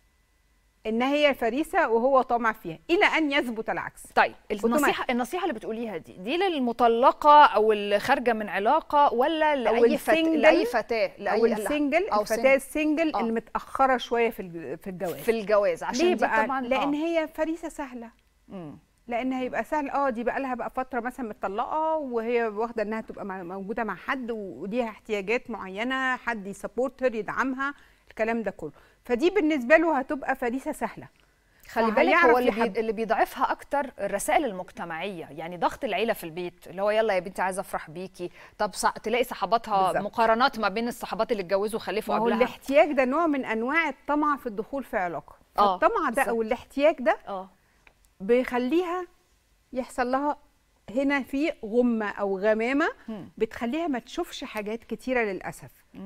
ان هي فريسه وهو طامع فيها، الى ان يثبت العكس. طيب النصيحه اللي بتقوليها دي للمطلقه او اللي خارجه من علاقه، ولا لاي فتاه او السنجل، الفتاه السنجل اللي متاخره شويه في الجواز؟ عشان ليه دي بقى؟ طبعا لان هي فريسه سهله. لان هيبقى سهل. دي بقى لها بقى فتره مثلا متطلقه، وهي واخده انها تبقى موجوده مع حد وليها احتياجات معينه، حد يسبورتر يدعمها، الكلام ده كله. فدي بالنسبه له هتبقى فريسه سهله. خلي بالك، هو اللي بيضعفها اكتر الرسائل المجتمعيه، يعني ضغط العيله في البيت، اللي هو يلا يا بنتي عايزه افرح بيكي، طب تلاقي صحباتها بالزبط. مقارنات ما بين الصحبات اللي اتجوزوا وخلفوا قبلها. الاحتياج ده نوع من انواع الطمع في الدخول في علاقه. الطمع ده او الاحتياج ده بيخليها يحصل لها هنا في غمه او غمامه، بتخليها ما تشوفش حاجات كتيره للاسف.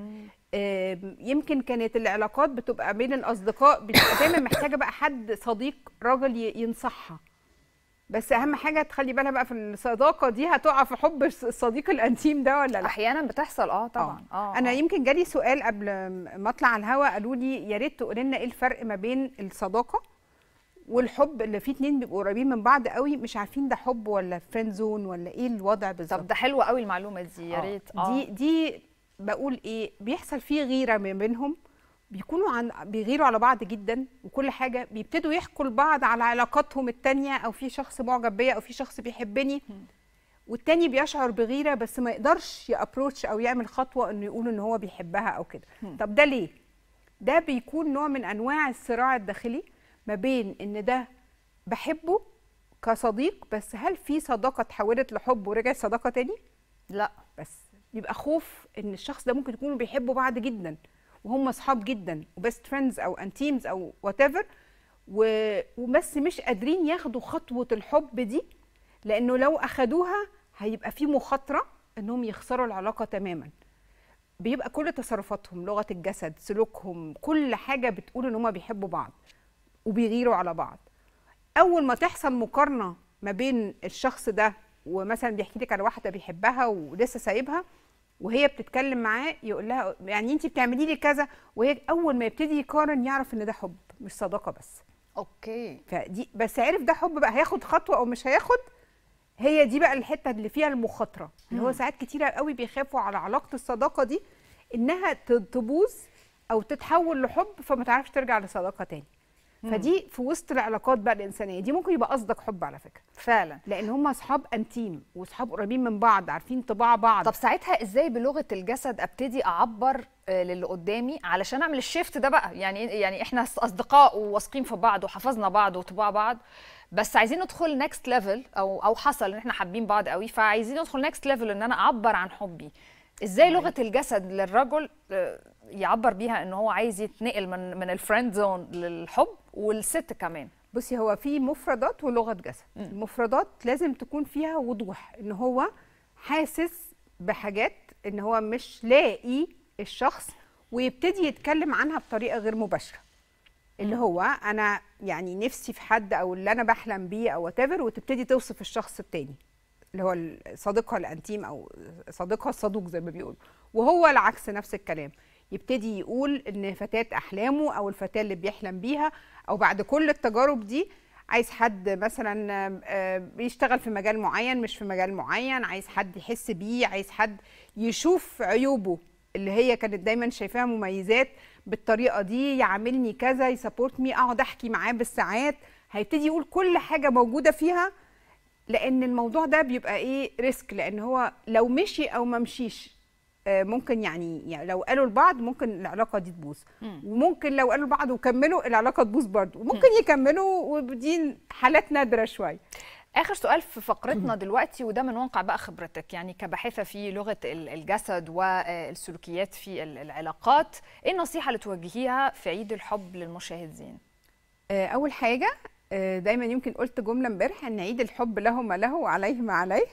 يمكن كانت العلاقات بتبقى بين الاصدقاء، بتبقى دايما محتاجه بقى حد صديق راجل ينصحها، بس اهم حاجه تخلي بالها بقى في الصداقه دي، هتقع في حب الصديق الانتيم ده ولا لا؟ احيانا بتحصل طبعا. انا يمكن جالي سؤال قبل ما اطلع على الهوا، قالوا لي يا ريت تقولي لنا ايه الفرق ما بين الصداقه والحب اللي فيه اتنين بيبقوا قريبين من بعض قوي مش عارفين ده حب ولا فريند زون ولا ايه الوضع بالظبط. طب ده حلو قوي المعلومه دي، يا ريت. دي بقول ايه، بيحصل فيه غيره ما بينهم، بيكونوا بيغيروا على بعض جدا، وكل حاجه بيبتدوا يحكوا لبعض على علاقاتهم التانيه، او في شخص معجب بيا او في شخص بيحبني، والتاني بيشعر بغيره بس ما يقدرش يابروتش او يعمل خطوه انه يقول ان هو بيحبها او كده. طب ده ليه؟ ده بيكون نوع من انواع الصراع الداخلي ما بين ان ده بحبه كصديق، بس هل في صداقه اتحولت لحب ورجعت صداقه تاني؟ لا، بس يبقى خوف ان الشخص ده ممكن يكونوا بيحبوا بعض جدا وهم اصحاب جدا وبيست فريندز او انتيمز او وات ايفر، وبس مش قادرين ياخدوا خطوه الحب دي، لانه لو اخدوها هيبقى في مخاطره انهم يخسروا العلاقه تماما. بيبقى كل تصرفاتهم، لغه الجسد، سلوكهم، كل حاجه بتقول ان هم بيحبوا بعض وبيغيروا على بعض. اول ما تحصل مقارنه ما بين الشخص ده، ومثلا بيحكي لك على واحده بيحبها ولسه سايبها، وهي بتتكلم معاه يقول لها يعني انت بتعملي لي كذا، وهي اول ما يبتدي يقارن يعرف ان ده حب مش صداقه بس. اوكي. فدي بس عرف ده حب بقى، هياخد خطوه او مش هياخد، هي دي بقى الحته اللي فيها المخاطره، اللي هو ساعات كتيره قوي بيخافوا على علاقه الصداقه دي انها تبوظ او تتحول لحب فما تعرفش ترجع لصداقه تاني. فدي في وسط العلاقات بقى الانسانيه دي ممكن يبقى قصدك حب على فكره فعلا، لان هم اصحاب انتيم واصحاب قريبين من بعض، عارفين طباع بعض. طب ساعتها ازاي بلغه الجسد ابتدي اعبر للي قدامي علشان اعمل الشيفت ده بقى؟ يعني احنا اصدقاء وواثقين في بعض وحفظنا بعض وطباع بعض، بس عايزين ندخل نيكست ليفل، او حصل ان احنا حابين بعض قوي، فعايزين ندخل نيكست ليفل ان انا اعبر عن حبي. ازاي لغه الجسد للرجل يعبر بيها ان هو عايز يتنقل من الفريند زون للحب، والست كمان؟ بصي، هو في مفردات ولغه جسد. المفردات لازم تكون فيها وضوح، ان هو حاسس بحاجات، ان هو مش لاقي الشخص ويبتدي يتكلم عنها بطريقه غير مباشره، اللي هو انا يعني نفسي في حد او اللي انا بحلم بيه او وات ايفر، وتبتدي توصف الشخص التاني اللي هو صديقها الانتيم او صديقها الصدوق زي ما بيقولوا، وهو العكس نفس الكلام، يبتدي يقول ان فتاة احلامه او الفتاة اللي بيحلم بيها، او بعد كل التجارب دي عايز حد مثلا بيشتغل في مجال معين مش في مجال معين، عايز حد يحس بيه، عايز حد يشوف عيوبه اللي هي كانت دايما شايفاها مميزات بالطريقه دي، يعاملني كذا، يسابورت مي، اقعد احكي معاه بالساعات، هيبتدي يقول كل حاجه موجوده فيها، لان الموضوع ده بيبقى ايه، ريسك، لان هو لو مشي او ما مشيش ممكن يعني لو قالوا لبعض ممكن العلاقه دي تبوظ، وممكن لو قالوا لبعض وكملوا العلاقه تبوظ برضه، وممكن يكملوا، ودي حالات نادره شويه. آخر سؤال في فقرتنا دلوقتي، وده من واقع بقى خبرتك يعني كباحثة في لغة الجسد والسلوكيات في العلاقات، إيه النصيحة اللي توجهيها في عيد الحب للمشاهدين؟ أول حاجة دايما يمكن قلت جملة امبارح، إن عيد الحب له ما له وعليه ما عليه،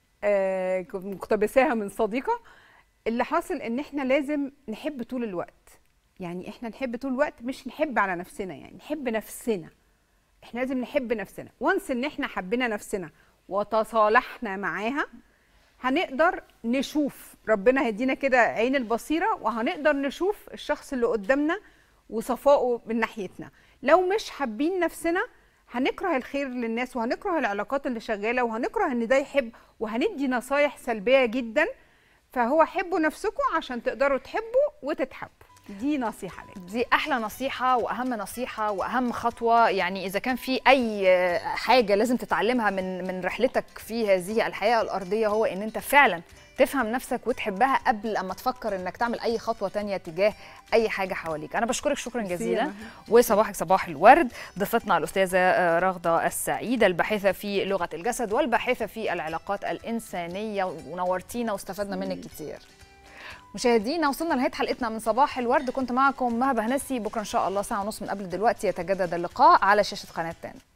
كنت مقتبساها من صديقة. اللي حاصل إن إحنا لازم نحب طول الوقت، يعني إحنا نحب طول الوقت، مش نحب على نفسنا، يعني نحب نفسنا. احنا لازم نحب نفسنا، وانس ان احنا حبينا نفسنا وتصالحنا معاها، هنقدر نشوف، ربنا هيدينا كده عين البصيرة، وهنقدر نشوف الشخص اللي قدامنا وصفائه من ناحيتنا. لو مش حابين نفسنا هنكره الخير للناس، وهنكره العلاقات اللي شغالة، وهنكره ان ده يحب، وهندي نصايح سلبية جدا. فهو حبوا نفسكم عشان تقدروا تحبوا وتتحبوا، دي نصيحة لك. دي أحلى نصيحة وأهم نصيحة وأهم خطوة. يعني إذا كان في أي حاجة لازم تتعلمها من رحلتك في هذه الحياة الأرضية، هو إن أنت فعلا تفهم نفسك وتحبها قبل أما تفكر إنك تعمل أي خطوة تانية تجاه أي حاجة حواليك. أنا بشكرك شكرا جزيلا، وصباحك صباح الورد. ضيفتنا الأستاذة رغدة السعيد، الباحثة في لغة الجسد والباحثة في العلاقات الإنسانية، ونورتينا واستفدنا منك كتير. مشاهدينا، وصلنا لنهايه حلقتنا من صباح الورد. كنت معكم مها بهنسي. بكره ان شاء الله ساعه ونص من قبل دلوقتي يتجدد اللقاء على شاشه قناه 10.